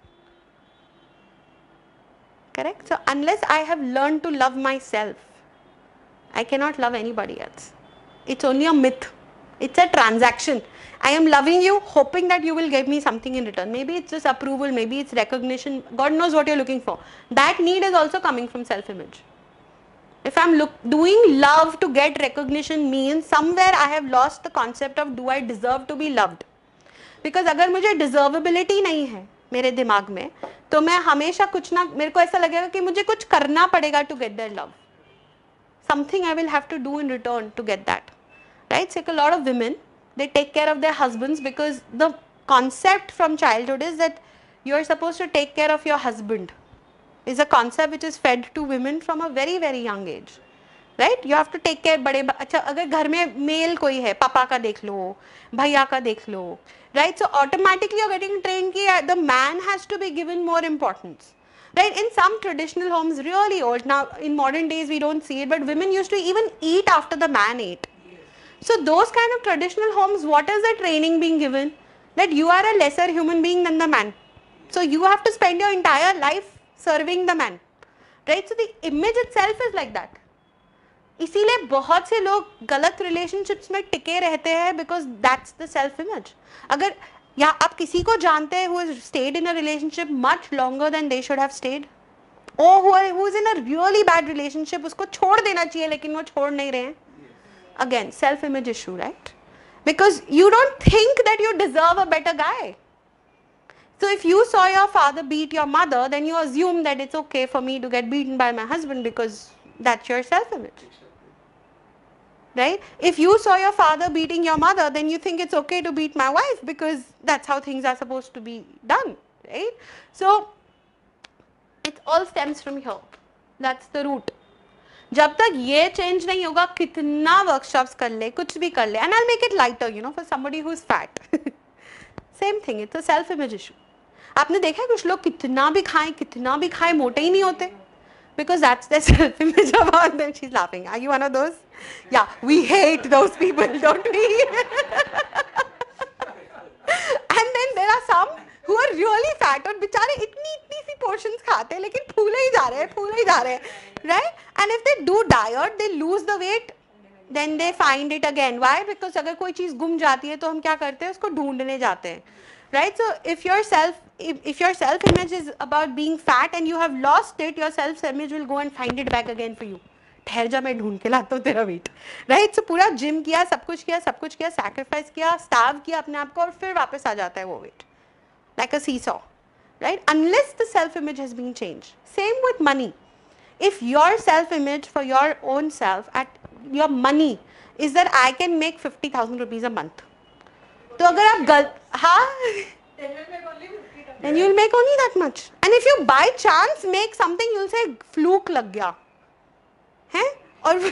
correct? So unless I have learn to love my self, I cannot love anybody else. It's only a myth. It's a transaction. I am loving you, hoping that you will give me something in return. Maybe it's just approval, maybe it's recognition. God knows what you're looking for. That need is also coming from self-image. If I'm doing love to get recognition means somewhere I have lost the concept of do I deserve to be loved. Because अगर मुझे deservability नहीं है मेरे दिमाग में, तो मैं हमेशा कुछ ना, मेरे को ऐसा लगेगा कि मुझे कुछ करना पड़ेगा to get their love. Something I will have to do in return to get that, right? So like a lot of women, they take care of their husbands because the concept from childhood is that you are supposed to take care of your husband. Is a concept which is fed to women from a very very young age, right? You have to take care. बड़े अच्छा, अगर घर में mail कोई है, पापा का देख लो, भैया का देख लो, right? So automatically you're getting trained कि the man has to be given more importance. Right, in some traditional homes, really old, now in modern days we don't see it, but women used to even eat after the man ate. So those kind of traditional homes, what is the training being given? That you are a lesser human being than the man. So you have to spend your entire life serving the man. Right, so the image itself is like that. इसीलिए बहुत से लोग गलत relationships में टिके रहते हैं because that's the self image. अगर या आप किसी को जानते हैं who has stayed in a relationship much longer than they should have stayed, or who is in a really bad relationship, उसको छोड़ देना चाहिए लेकिन वो छोड़ नहीं रहे हैं? Again, self image issue, right? Because you don't think that you deserve a better guy. So if you saw your father beat your mother, then you assume that it's okay for me to get beaten by my husband because that's your self image. Right? If you saw your father beating your mother, then you think it's okay to beat my wife because that's how things are supposed to be done, right? So it all stems from here. That's the root. जब तक ये change नहीं होगा, कितना workshops कर ले, कुछ भी कर ले, and I'll make it lighter, you know, for somebody who's fat. Same thing, it's a self image issue. आपने देखा है कुछ लोग कितना भी खाएं मोटे ही नहीं होते? Because that's their self-image about them. She's laughing. Are you one of those? Yeah, we hate those people, don't we? And then there are some who are really fat और बेचारे इतनी सी portions खाते हैं लेकिन फूले ही जा रहे हैं, right? And if they do diet, they lose the weight, then they find it again. Why? Because अगर कोई चीज़ गुम जाती है तो हम क्या करते हैं, उसको ढूंढने जाते हैं, right? So if your self image is about being fat and you have lost it, your self image will go and find it back again for you. ठहर जा, मैं ढूंढ के लाता हूँ तेरा वेट, राइट? सो पूरा जिम किया, सब कुछ किया, सैक्रिफाइस किया, स्टार्व किया अपने आप को, और फिर वापस आ जाता है वो weight, like a seesaw, right? Unless the self image has been change. Same with money. if your self image for your own self at your money is that I can make 50,000 rupees a month, तो अगर आप गलत, हाँ, then you'll make only that much. And if you by chance make something, you'll say fluke लग गया है, और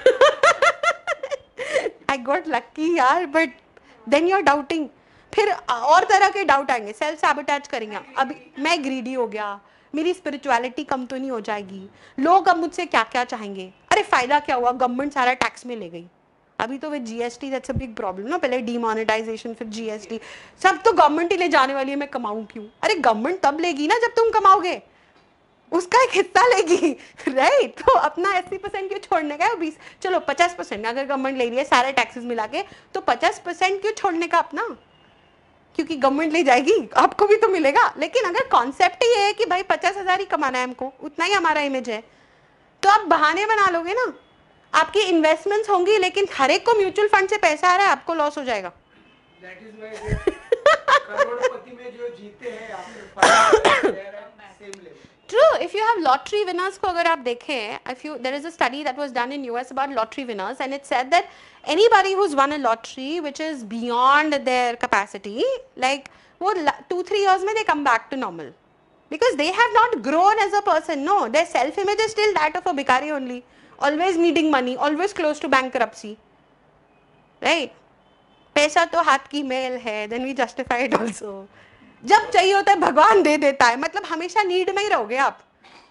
I got lucky यार, but then you're doubting. फिर और तरह के डाउट आएंगे, सेल्फ सैबोटेज करेंगे, अभी मैं ग्रीडी हो गया, मेरी स्पिरिचुअलिटी कम तो नहीं हो जाएगी, लोग अब मुझसे क्या क्या चाहेंगे, अरे फायदा क्या हुआ, गवर्नमेंट सारा टैक्स में ले गई, अभी तो वे GST, that's a big problem ना, पहले डीमोनेटाइजेशन फिर जीएसटी, सब तो गवर्नमेंट ही ले जाने वाली है, मैं कमाऊं क्यों, अरे गवर्नमेंट तब लेगी ना जब तुम कमाओगे, उसका एक हिस्सा लेगी, राइट? तो अपना 80% क्यों छोड़ने का है, 20, चलो 50% अगर गवर्नमेंट ले रही है सारे टैक्सेस मिला के, तो 50% क्यों छोड़ने का अपना, क्योंकि गवर्नमेंट ले जाएगी, आपको भी तो मिलेगा। लेकिन अगर कॉन्सेप्ट ही है कि भाई 50,000 ही कमाना है हमको, उतना ही हमारा इमेज है, तो आप बहाने बना लोगे ना, आपकी इन्वेस्टमेंट्स होंगी, लेकिन हर एक को म्यूचुअल फंड से पैसा आ रहा है, आपको लॉस हो जाएगा। That is why करोड़पति में जो जीते हैं आपके same level. True, if you have lottery winners को अगर आप देखें, if you, there is a study that was done in US about lottery winners, and it said that anybody who's won a lottery which is beyond their capacity, like वो 2-3 years में they come back to normal, because they have not grown as a person. No, their self image is still that of a bhikari only, always needing money, always close to bankruptcy, right? पैसा तो हाथ की mail है, then we justify it also. जब चाहिए होता है भगवान दे देता है, मतलब हमेशा नीड में ही रहोगे आप,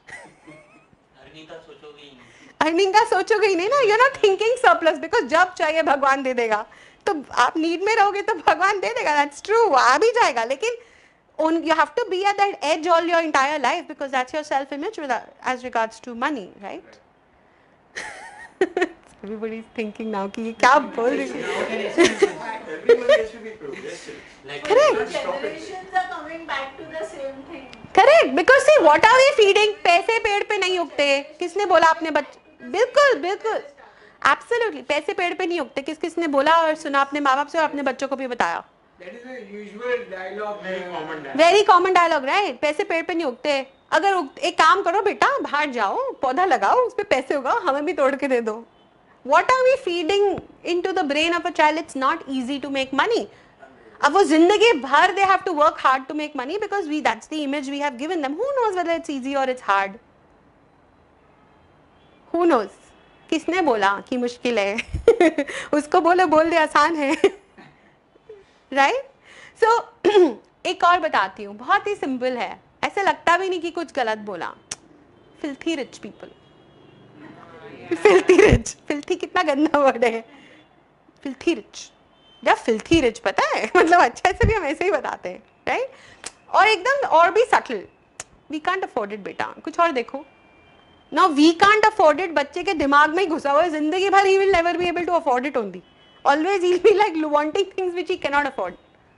अर्निंग का सोचोगे ही नहीं ना, you're not thinking surplus, because जब चाहिए भगवान दे देगा, तो आप नीड में रहोगे तो भगवान दे देगा, that's true, आ भी जाएगा, लेकिन you have to be at that edge all your entire life, because that's your self image as regards to money, right? Everybody is thinking now कि ये क्या बोल रही है। Everyone has to be progressive. Correct. Generations are coming back to the same thing. Correct, because see what are we feeding? पैसे पेड़ पे नहीं उगते, किसने बोला अपने बच्चे, बिल्कुल बिल्कुल, absolutely, पैसे पेड़ पे नहीं उगते, किसने बोला और सुना अपने माँ बाप से और अपने बच्चों को भी बताया। That is a usual dialogue. Very common dialogue. Very common dialogue, right? पैसे पेड़ पे नहीं उगते, अगर एक काम करो बेटा, बाहर जाओ, पौधा लगाओ, उस पे पैसे उगाओ, हमें भी तोड़ के दे दो। What are we feeding into the brain of a child? It's not easy to make money. अब वो जिंदगी भर they have to work hard to make money, because that's the image we have given them. Who knows whether it's easy or it's hard? Who knows? किसने बोला कि मुश्किल है? उसको बोल दे आसान है, right? So एक और बताती हूँ, बहुत ही सिंपल है, ऐसे लगता भी नहीं कि कुछ गलत बोला। Filthy rich people. Filthy rich, filthy कितना गंदा वर्ड है, filthy rich, या filthy rich पता है, मतलब अच्छे से भी हम ऐसे ही बताते हैं, राइट? और एकदम और भी subtle, we can't afford it बेटा, कुछ और देखो। Now we can't afford it बच्चे के दिमाग में ही घुसा हुआ है, जिंदगी भर he will never be able to afford it only. Always he'll be like wanting things which he cannot afford.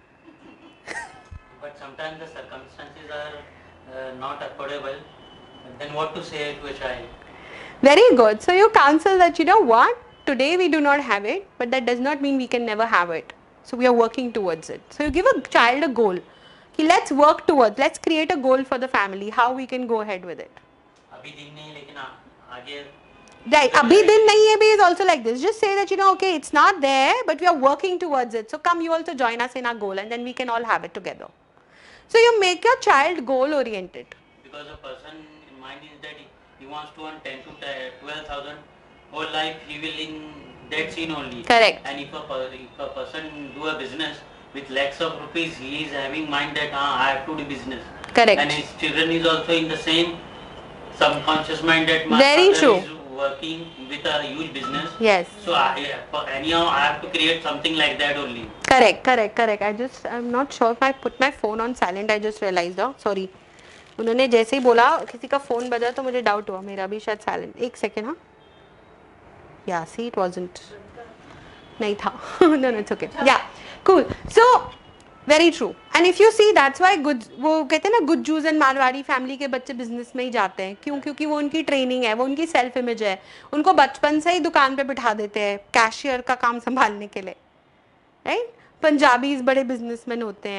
But sometimes the circumstances are not affordable. Then what to say to a child? Very good. So you counsel that, you know what, today we do not have it, but that does not mean we can never have it. So we are working towards it. So you give a child a goal. Let's work towards, let's create a goal for the family, how we can go ahead with it. अभी दिन नहीं लेकिन आगे. Right, abhi din nahi hai bhi is also like this. Just say that, you know, okay, it's not there, but we are working towards it. So come, you also join us in our goal, and then we can all have it together. So you make your child goal oriented. Because a person in mind is that he wants to earn 10 to 12,000 whole life, he will in that scene only. Correct. And if a person do a business with lakhs of rupees, he is having mind that I have to do business. Correct. And his children is also in the same subconscious mind that my Very father true. is working with a huge business. Yes. So anyhow I have to create something like that only. Correct. I'm not sure if I put my phone on silent. I just realized. Sorry. उन्होंने जैसे ही बोला किसी का phone बजा तो मुझे doubt हुआ, मेरा भी शायद साइलेंट, एक सेकेंड। हाँ, या सी इट वाजंट, नहीं था। No it's okay, yeah cool. So very true, and if you see that's why good, वो कहते हैं ना गुज्जूज एंड मारवाड़ी फैमिली के बच्चे बिजनेस में ही जाते हैं, क्यों? क्योंकि वो उनकी ट्रेनिंग है, वो उनकी सेल्फ इमेज है, उनको बचपन से ही दुकान पे बिठा देते हैं कैशियर का काम संभालने के लिए, राइट? पंजाबीज बड़े बिजनेसमैन होते हैं,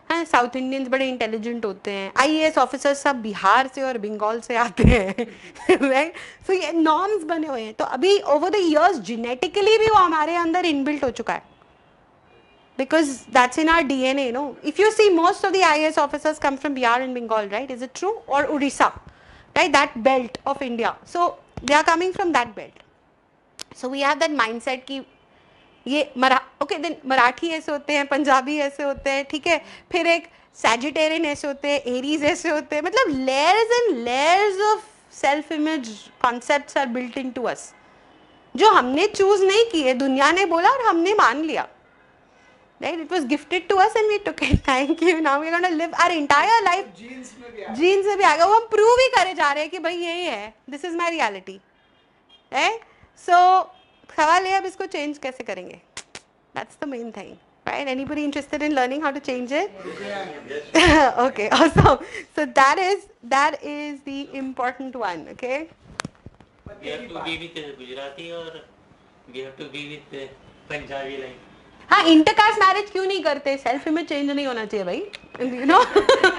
हाँ, साउथ इंडियंस बड़े इंटेलिजेंट होते हैं, आईएएस ऑफिसर्स सब बिहार से और बंगाल से आते हैं, राइट? सो ये नॉर्म्स बने हुए हैं. तो अभी ओवर द इयर्स जेनेटिकली भी वो हमारे अंदर इनबिल्ट हो चुका है, because that's in our DNA, no? If you see, most of the IAS officers come from Bihar and Bengal, right? Is it true? Or Odisha, right? That belt of India. So they are coming from that belt. So we have that mindset कि ये okay, then Marathi ऐसे होते हैं, पंजाबी ऐसे होते हैं, ठीक है, फिर एक सैजिटेरियन ऐसे होते हैं, एरीज ऐसे होते हैं, मतलब layers and layers of self image concepts are built into us, जो हमने चूज नहीं किए, दुनिया ने बोला और हमने मान लिया. Right? It was gifted to us and we took it. Thank you. Now we're going to live our entire life. Genes में भी आ जीन्स में भी आ गया, वो हम प्रूव ही करे जा रहे हैं कि भाई यही है, this is my reality. So सवाल है अब इसको चेंज कैसे करेंगे? That's the main thing, right? Anybody interested in learning how to change it? Okay, awesome. So that is the important one. Okay. We have to be with Gujarati और we have to be with Punjabi like. हाँ, intercaste marriage क्यों नहीं करते? Self image change नहीं होना चाहिए भाई, you know.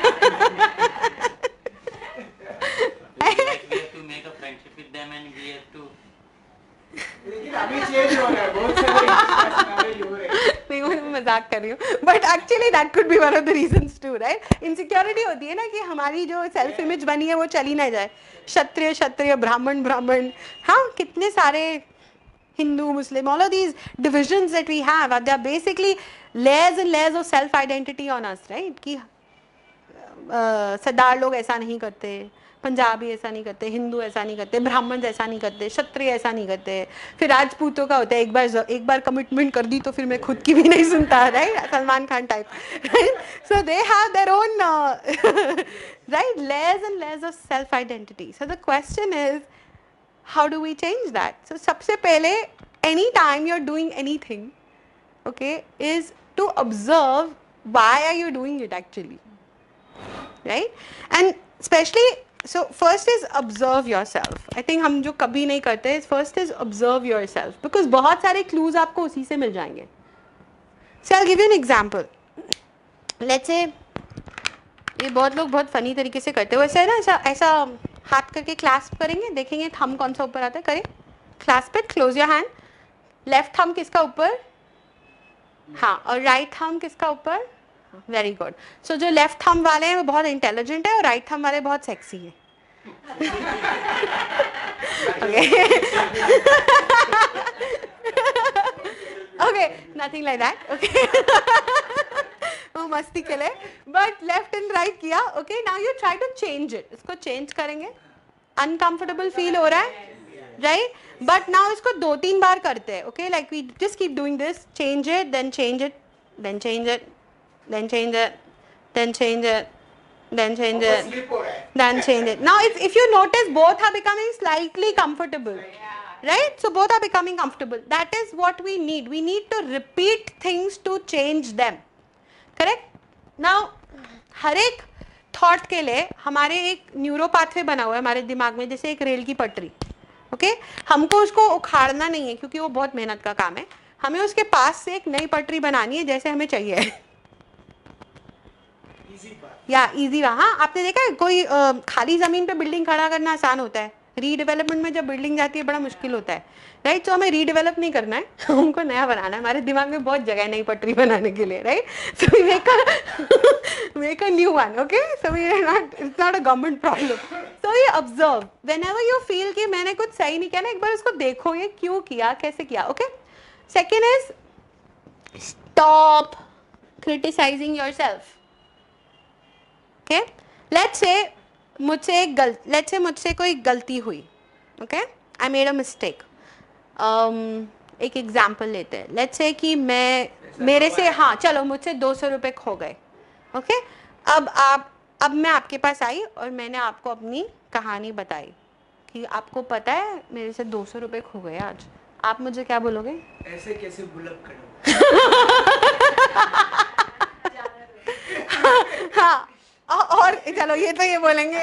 Like we have to make a friendship with them and we have to. लेकिन अभी चेंज हो रहा है, बहुत सारे मैरिज हो रहे हैं. नहीं, मैं मजाक कर रही हूँ, but actually that could be one of the reasons too, right? Insecurity होती है ना कि हमारी जो सेल्फ इमेज बनी है वो चली ना जाए. क्षत्रिय क्षत्रिय, ब्राह्मण ब्राह्मण, हाँ, कितने सारे Hindu, Muslim, all of these divisions that we have, they are basically layers and layers of self identity on us, right? कि सरदार लोग ऐसा नहीं करते, पंजाबी ऐसा नहीं करते, हिंदू ऐसा नहीं करते, ब्राह्मण ऐसा नहीं करते, क्षत्रिय ऐसा नहीं करते, फिर राजपूतों का होता है एक बार कमिटमेंट कर दी तो फिर मैं खुद की भी नहीं सुनता, right? Salman Khan type, right? So they have their own right layers and layers of self identity. So the question is, how do we change that? So सबसे पहले, anytime you're doing anything, okay, is to observe why are you doing it actually, right? And especially, so first is observe yourself. I think हम जो कभी नहीं करते, first is observe yourself, because बहुत सारे clues आपको उसी से मिल जाएंगे. So I'll give you an example. Let's say, ये बहुत लोग बहुत फनी तरीके से करते हैं, वैसे है ना, ऐसा हाथ करके क्लास्प करेंगे, देखेंगे थंब कौन सा ऊपर आता है, करें clasp it, close your hand. Left thumb किसका ऊपर? हाँ, और राइट थंब किसका ऊपर? Very good. सो जो लेफ्ट थंब वाले हैं वो बहुत इंटेलिजेंट है और राइट थंब वाले बहुत सेक्सी हैं. Okay, nothing like that. Okay, वो मस्ती के लिए, बट लेफ्ट एंड राइट किया. Okay, now you try to change it. इसको चेंज करेंगे. अनकंफर्टेबल फील हो रहा है, राइट? बट नाउ इसको 2-3 बार करते हैं. Okay, like we just keep doing this. Change it, then change it, then change it, then change it, then change it, then change it, then change it. Now if you notice, both are becoming slightly comfortable, right? So both are becoming comfortable. That is what we need. We need to repeat things to change them. Correct? Now हर एक thought के लिए हमारे एक neuro pathway बना हुआ है हमारे दिमाग में, जैसे एक रेल की पटरी. ओके, हमको उसको उखाड़ना नहीं है क्योंकि वो बहुत मेहनत का काम है. हमें उसके पास से एक नई पटरी बनानी है जैसे हमें चाहिए. या इजी रहा. हाँ, आपने देखा है कोई खाली जमीन पे बिल्डिंग खड़ा करना आसान होता है, रीडेवलपमेंट में जब बिल्डिंग जाती है बड़ा मुश्किल होता है, राइट? तो हमें रीडेवलप नहीं करना है, हमको नया बनाना है. हमारे दिमाग में बहुत जगह है नई पटरी बनाने के लिए, right? So we make a new one. Okay, so we are not, it's not a government problem. So ये ऑब्जर्व, व्हेनेवर यू फील कि मैंने कुछ सही नहीं किया ना, एक बार उसको देखो ये क्यों किया, कैसे किया. Okay, second is stop criticising yourself. Okay, let's say मुझसे कोई गलती हुई. Okay, I made a mistake. एक एग्जाम्पल लेते हैं. लेट्स से कि मेरे से, हाँ चलो, मुझसे 200 रुपये खो गए. ओके, अब मैं आपके पास आई और मैंने आपको अपनी कहानी बताई कि आपको पता है मेरे से 200 रुपये खो गए आज. आप मुझे क्या बोलोगे? ऐसे कैसे बुलअप करो. हाँ, और चलो ये तो ये बोलेंगे.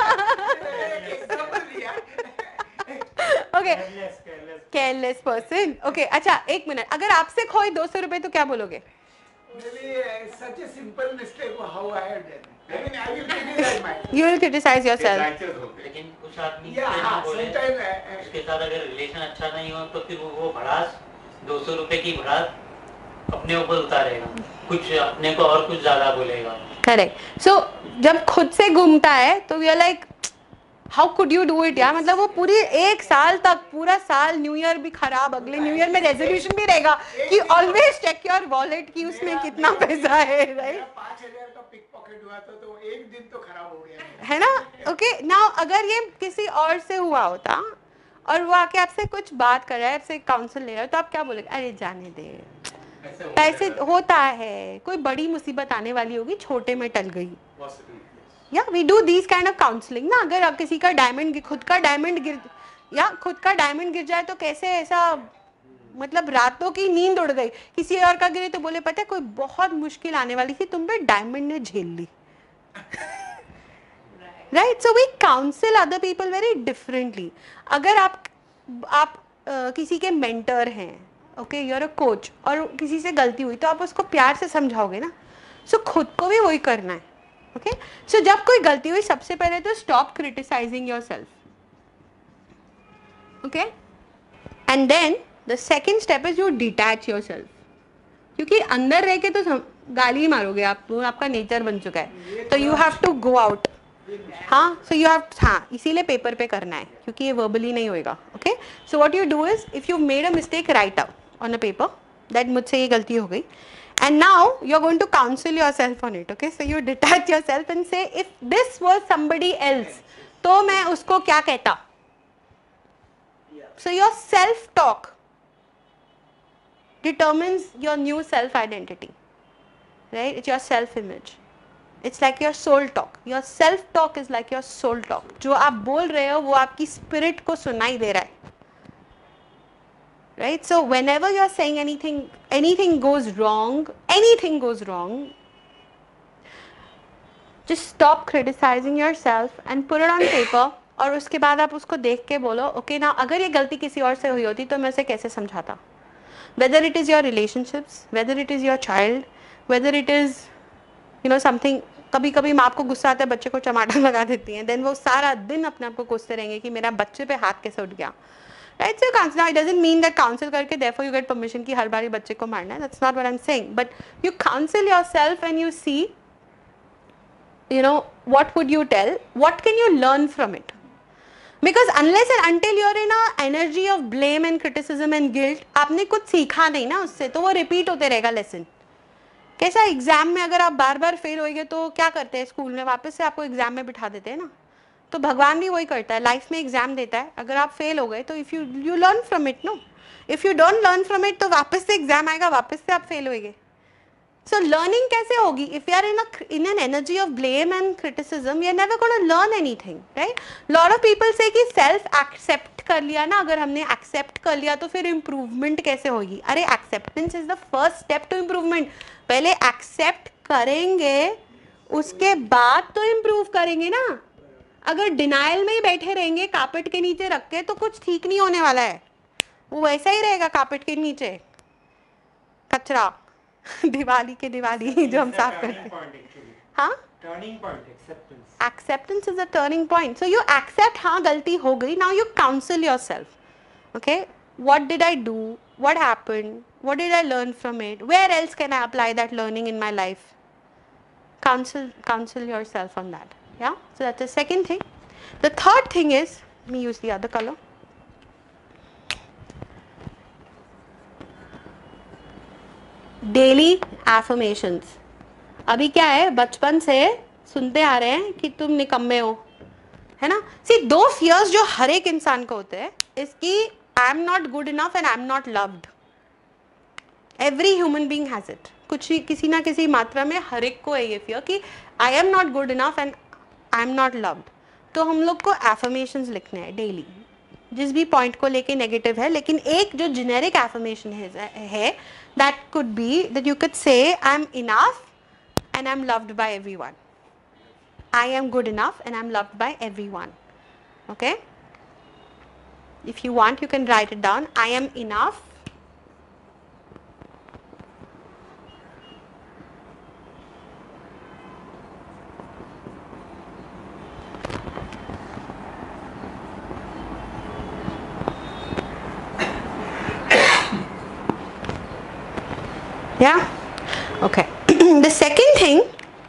Okay, careless person. ओके, अच्छा एक मिनट, अगर आपसे खोए 200 रुपये तो क्या बोलोगे? Maybe such a simple mistake how I have done. I mean, I will criticize myself. You will criticize yourself. righteous होते हैं। लेकिन कुछ आदमी Yeah, प्रेम में बोले sometimes उसके साथ अगर रिलेशन अच्छा नहीं हो तो फिर वो भड़ास 200 रुपए की भड़ास अपने ऊपर उतारेगा, कुछ अपने को और कुछ ज्यादा बोलेगा। करेक्ट। सो जब खुद से घूमता है तो we are like how could you do it यार, मतलब वो पूरी एक साल तक, पूरा साल, न्यू ईयर भी खराब, अगले न्यू ईयर में रेजोल्यूशन भी रहेगा कि ऑलवेज चेक योर वॉलेट कि उसमें कितना पैसा है, राइट? 5,000 का पिक पॉकेट हुआ तो एक दिन तो खराब हो गया है ना? ओके, नाउ अगर ये किसी और से हुआ होता और वो आके आपसे कुछ बात कर रहा है, आपसे काउंसिल ले रहा है, तो आप क्या बोलेंगे? अरे जाने दे, ऐसे होता है, कोई बड़ी मुसीबत आने वाली होगी, छोटे में टल गई। Yeah we do these kind of counselling ना। अगर आप किसी का डायमंड, खुद का डायमंड गिर जाए तो कैसे ऐसा, मतलब रातों की नींद उड़ गई। किसी और का गिरे तो बोले पता है कोई बहुत मुश्किल आने वाली थी, तुम पे डायमंड ने झेल ली। Right, so we counsel other people very differently. अगर आप किसी के मेंटर हैं, okay, you are a coach, और किसी से गलती हुई तो आप उसको प्यार से समझाओगे ना। सो खुद को भी वही करना है। ओके, सो जब कोई गलती हुई, सबसे पहले तो stop criticising yourself, okay, and then the second step is you detach yourself, क्योंकि अंदर रह के तो गाली ही मारोगे आप, वो आपका नेचर बन चुका है। तो you have to go out. हाँ, सो यू हैव, हाँ, इसीलिए पेपर पे करना है, क्योंकि ये वर्बली नहीं होएगा। Okay, so what you do is, if you made a mistake, write out on a paper that मुझसे ये गलती हो गई, and now you're going to counsel yourself on it. Okay, so you detach yourself and say if this was somebody else तो मैं उसको क्या कहता. So your self talk determines your new self identity, right? It's your self image. It's like your soul talk. Your self talk is like your soul talk. जो आप बोल रहे हो वो आपकी spirit को सुनाई दे रहा है. Right? So whenever you are saying anything goes wrong, just stop criticizing yourself and put it on paper. और उसके बाद आप उसको देख के बोलो, okay, ना अगर ये गलती किसी और से हुई होती तो मैं उसे कैसे समझाता. Whether it is your relationships, whether it is your child, whether it is, you know, something. कभी कभी माँ को गुस्सा आता है, बच्चे को टमाटर लगा देती हैं, देन वो सारा दिन अपने आप को कोसते रहेंगे कि मेरा बच्चे पे हाथ कैसे उठ गया. Right? So counsel, it doesn't mean that counsel करके therefore you get permission कि हर बारी बच्चे को मारना है. That's not what I'm saying. But you counsel yourself and you see, you know, what would you tell? What can you learn from it? Because unless and until you're in a energy of blame and criticism and guilt, आपने कुछ सीखा नहीं ना उससे, तो वो repeat होते रहेगा lesson. कैसा एग्जाम में अगर आप बार बार फेल होइए तो क्या करते हैं स्कूल में, वापस से आपको एग्जाम में बिठा देते हैं ना. तो भगवान भी वही करता है, लाइफ में एग्जाम देता है. अगर आप फेल हो गए तो if you learn from it, no, if you don't learn from it तो वापस से एग्जाम आएगा, वापस से आप फेल होएंगे. सो लर्निंग कैसे होगी? If you are in an energy of blame and criticism, you are never gonna learn anything, right? Lot of people से कि सेल्फ एक्सेप्ट कर लिया ना, अगर हमने एक्सेप्ट कर लिया तो फिर इम्प्रूवमेंट कैसे होगी? अरे acceptance is the first step to improvement. पहले एक्सेप्ट करेंगे, उसके बाद तो इम्प्रूव करेंगे ना. अगर डिनाइल में ही बैठे रहेंगे कार्पेट के नीचे रख के तो कुछ ठीक नहीं होने वाला है. वो वैसा ही रहेगा कार्पेट के नीचे, कचरा. दिवाली के दिवाली जो हम साफ करते हैं. हाँ, turning point acceptance. Acceptance is a turning point. So you accept, हाँ गलती हो गई. Now you counsel yourself. Okay, what did I do, what happened, what did I learn from it, where else can I apply that learning in my life. Counsel yourself on that. Yeah, so that's the second thing. The third thing is, let me use the other color. Daily affirmations. अभी क्या है, बचपन से सुनते आ रहे हैं कि तुम निकम्मे हो, है ना. See, दो fears जो हर एक इंसान को होते हैं, इसकी I am not good enough and I am not loved. Every human being has it. कुछ किसी ना किसी मात्रा में हर एक को है ये फियर कि I am not good enough and I am not loved. तो हम लोग को एफर्मेशंस लिखने हैं डेली, जिस भी पॉइंट को लेके नेगेटिव है. लेकिन एक जो जेनेरिक एफर्मेशन है that could be that you could say I am enough and I am loved by everyone. I am good enough and I am loved by everyone. Okay, if you want you can write it down. I am enough, Yeah? Okay. The second thing,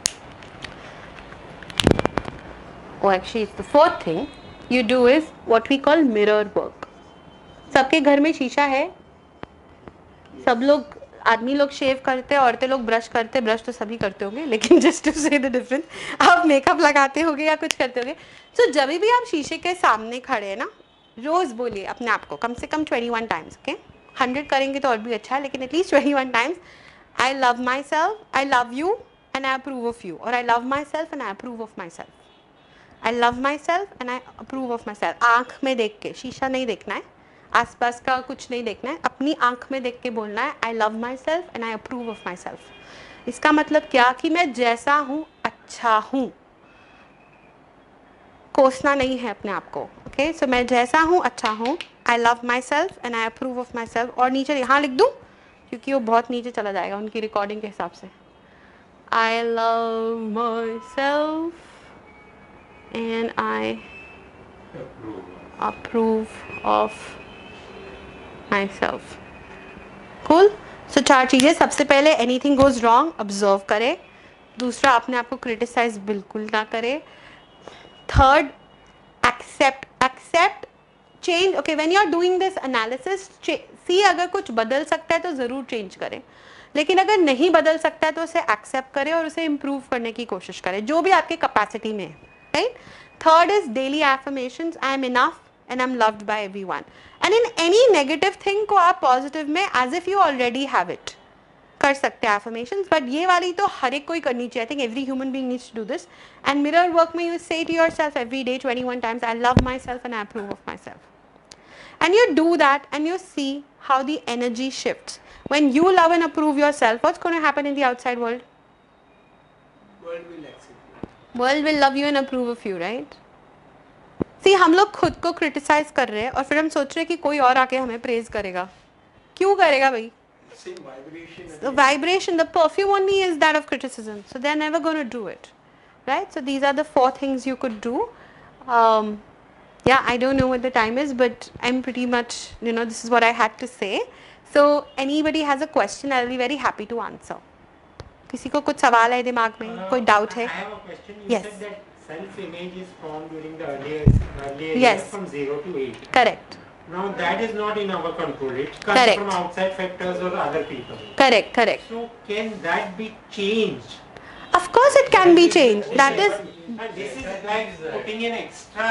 or actually it's the fourth thing you do is what we call mirror work. सबके घर में शीशा है, सब लोग आदमी लोग शेव करते हैं, औरतें लोग ब्रश करते हैं, ब्रश तो सभी करते होंगे, लेकिन just to say the difference, आप मेकअप लगाते होगे या कुछ करते होगे. सो जब भी आप शीशे के सामने खड़े हैं ना, रोज बोलिए अपने आप को कम से कम 21 टाइम्स. ओके, 100 करेंगे तो और भी अच्छा है, लेकिन at least 21 times. I love my self, I love you and I approve of you, और I love my self and I approve of my self. I love my self and I approve of my self. आँख में देख के, शीशा नहीं देखना है, आसपास का कुछ नहीं देखना है, अपनी आँख में देख के बोलना है I love my self and I approve of my self. इसका मतलब क्या कि मैं जैसा हूँ अच्छा हूँ, कोसना नहीं है अपने आप को. ओके, सो मैं जैसा हूँ अच्छा हूँ, I love my self and I approve of my self. और नीचे यहाँ लिख दूँ क्योंकि वो बहुत नीचे चला जाएगा उनकी रिकॉर्डिंग के हिसाब से. I love my self and I approve of myself. Cool? So 4 चीज़ें. सबसे पहले anything goes wrong observe करें. दूसरा, अपने आप को criticize बिल्कुल ना करें. Third, accept change. Okay, when you are doing this analysis, see अगर कुछ बदल सकता है तो ज़रूर change करें, लेकिन अगर नहीं बदल सकता है तो उसे एक्सेप्ट करें और उसे इम्प्रूव करने की कोशिश करें जो भी आपके कैपेसिटी में है. Right. Third is daily affirmations. I am enough and I am loved by everyone. And in any negative thing को आप पॉजिटिव में as if you already have it कर सकते हैं एफर्मेशंस. बट ये वाली तो हर एक कोई करनी चाहिए. I think every human being needs to do this. And mirror work में you say to yourself every day 21 times I love my self and I approve of my self. And you do that and you see how the energy shifts. When you love and approve yourself, what's going to happen in the outside world? World will accept you. World will love you and approve of you, right? See, हम लोग खुद को criticize कर रहे हैं और फिर हम सोच रहे हैं कि कोई और आके हमें praise करेगा. क्यों करेगा भाई? Same vibration. The vibration, the perfume only is that of criticism. So they're never going to do it, right? So these are the 4 things you could do. Yeah, I don't know what the time is, but I'm pretty much, this is what I had to say. So anybody has a question, I'll be very happy to answer. किसी को कुछ सवाल है दिमाग में, कोई doubt है? I have a question. You Yes. said that self-image is formed during the earlier Yes. years from 0 to 8. Correct. Now that is not in our control. It comes Correct. from outside factors or other people. Correct, correct. So can that be changed? Of course it can be changed. That is, And this is like putting an extra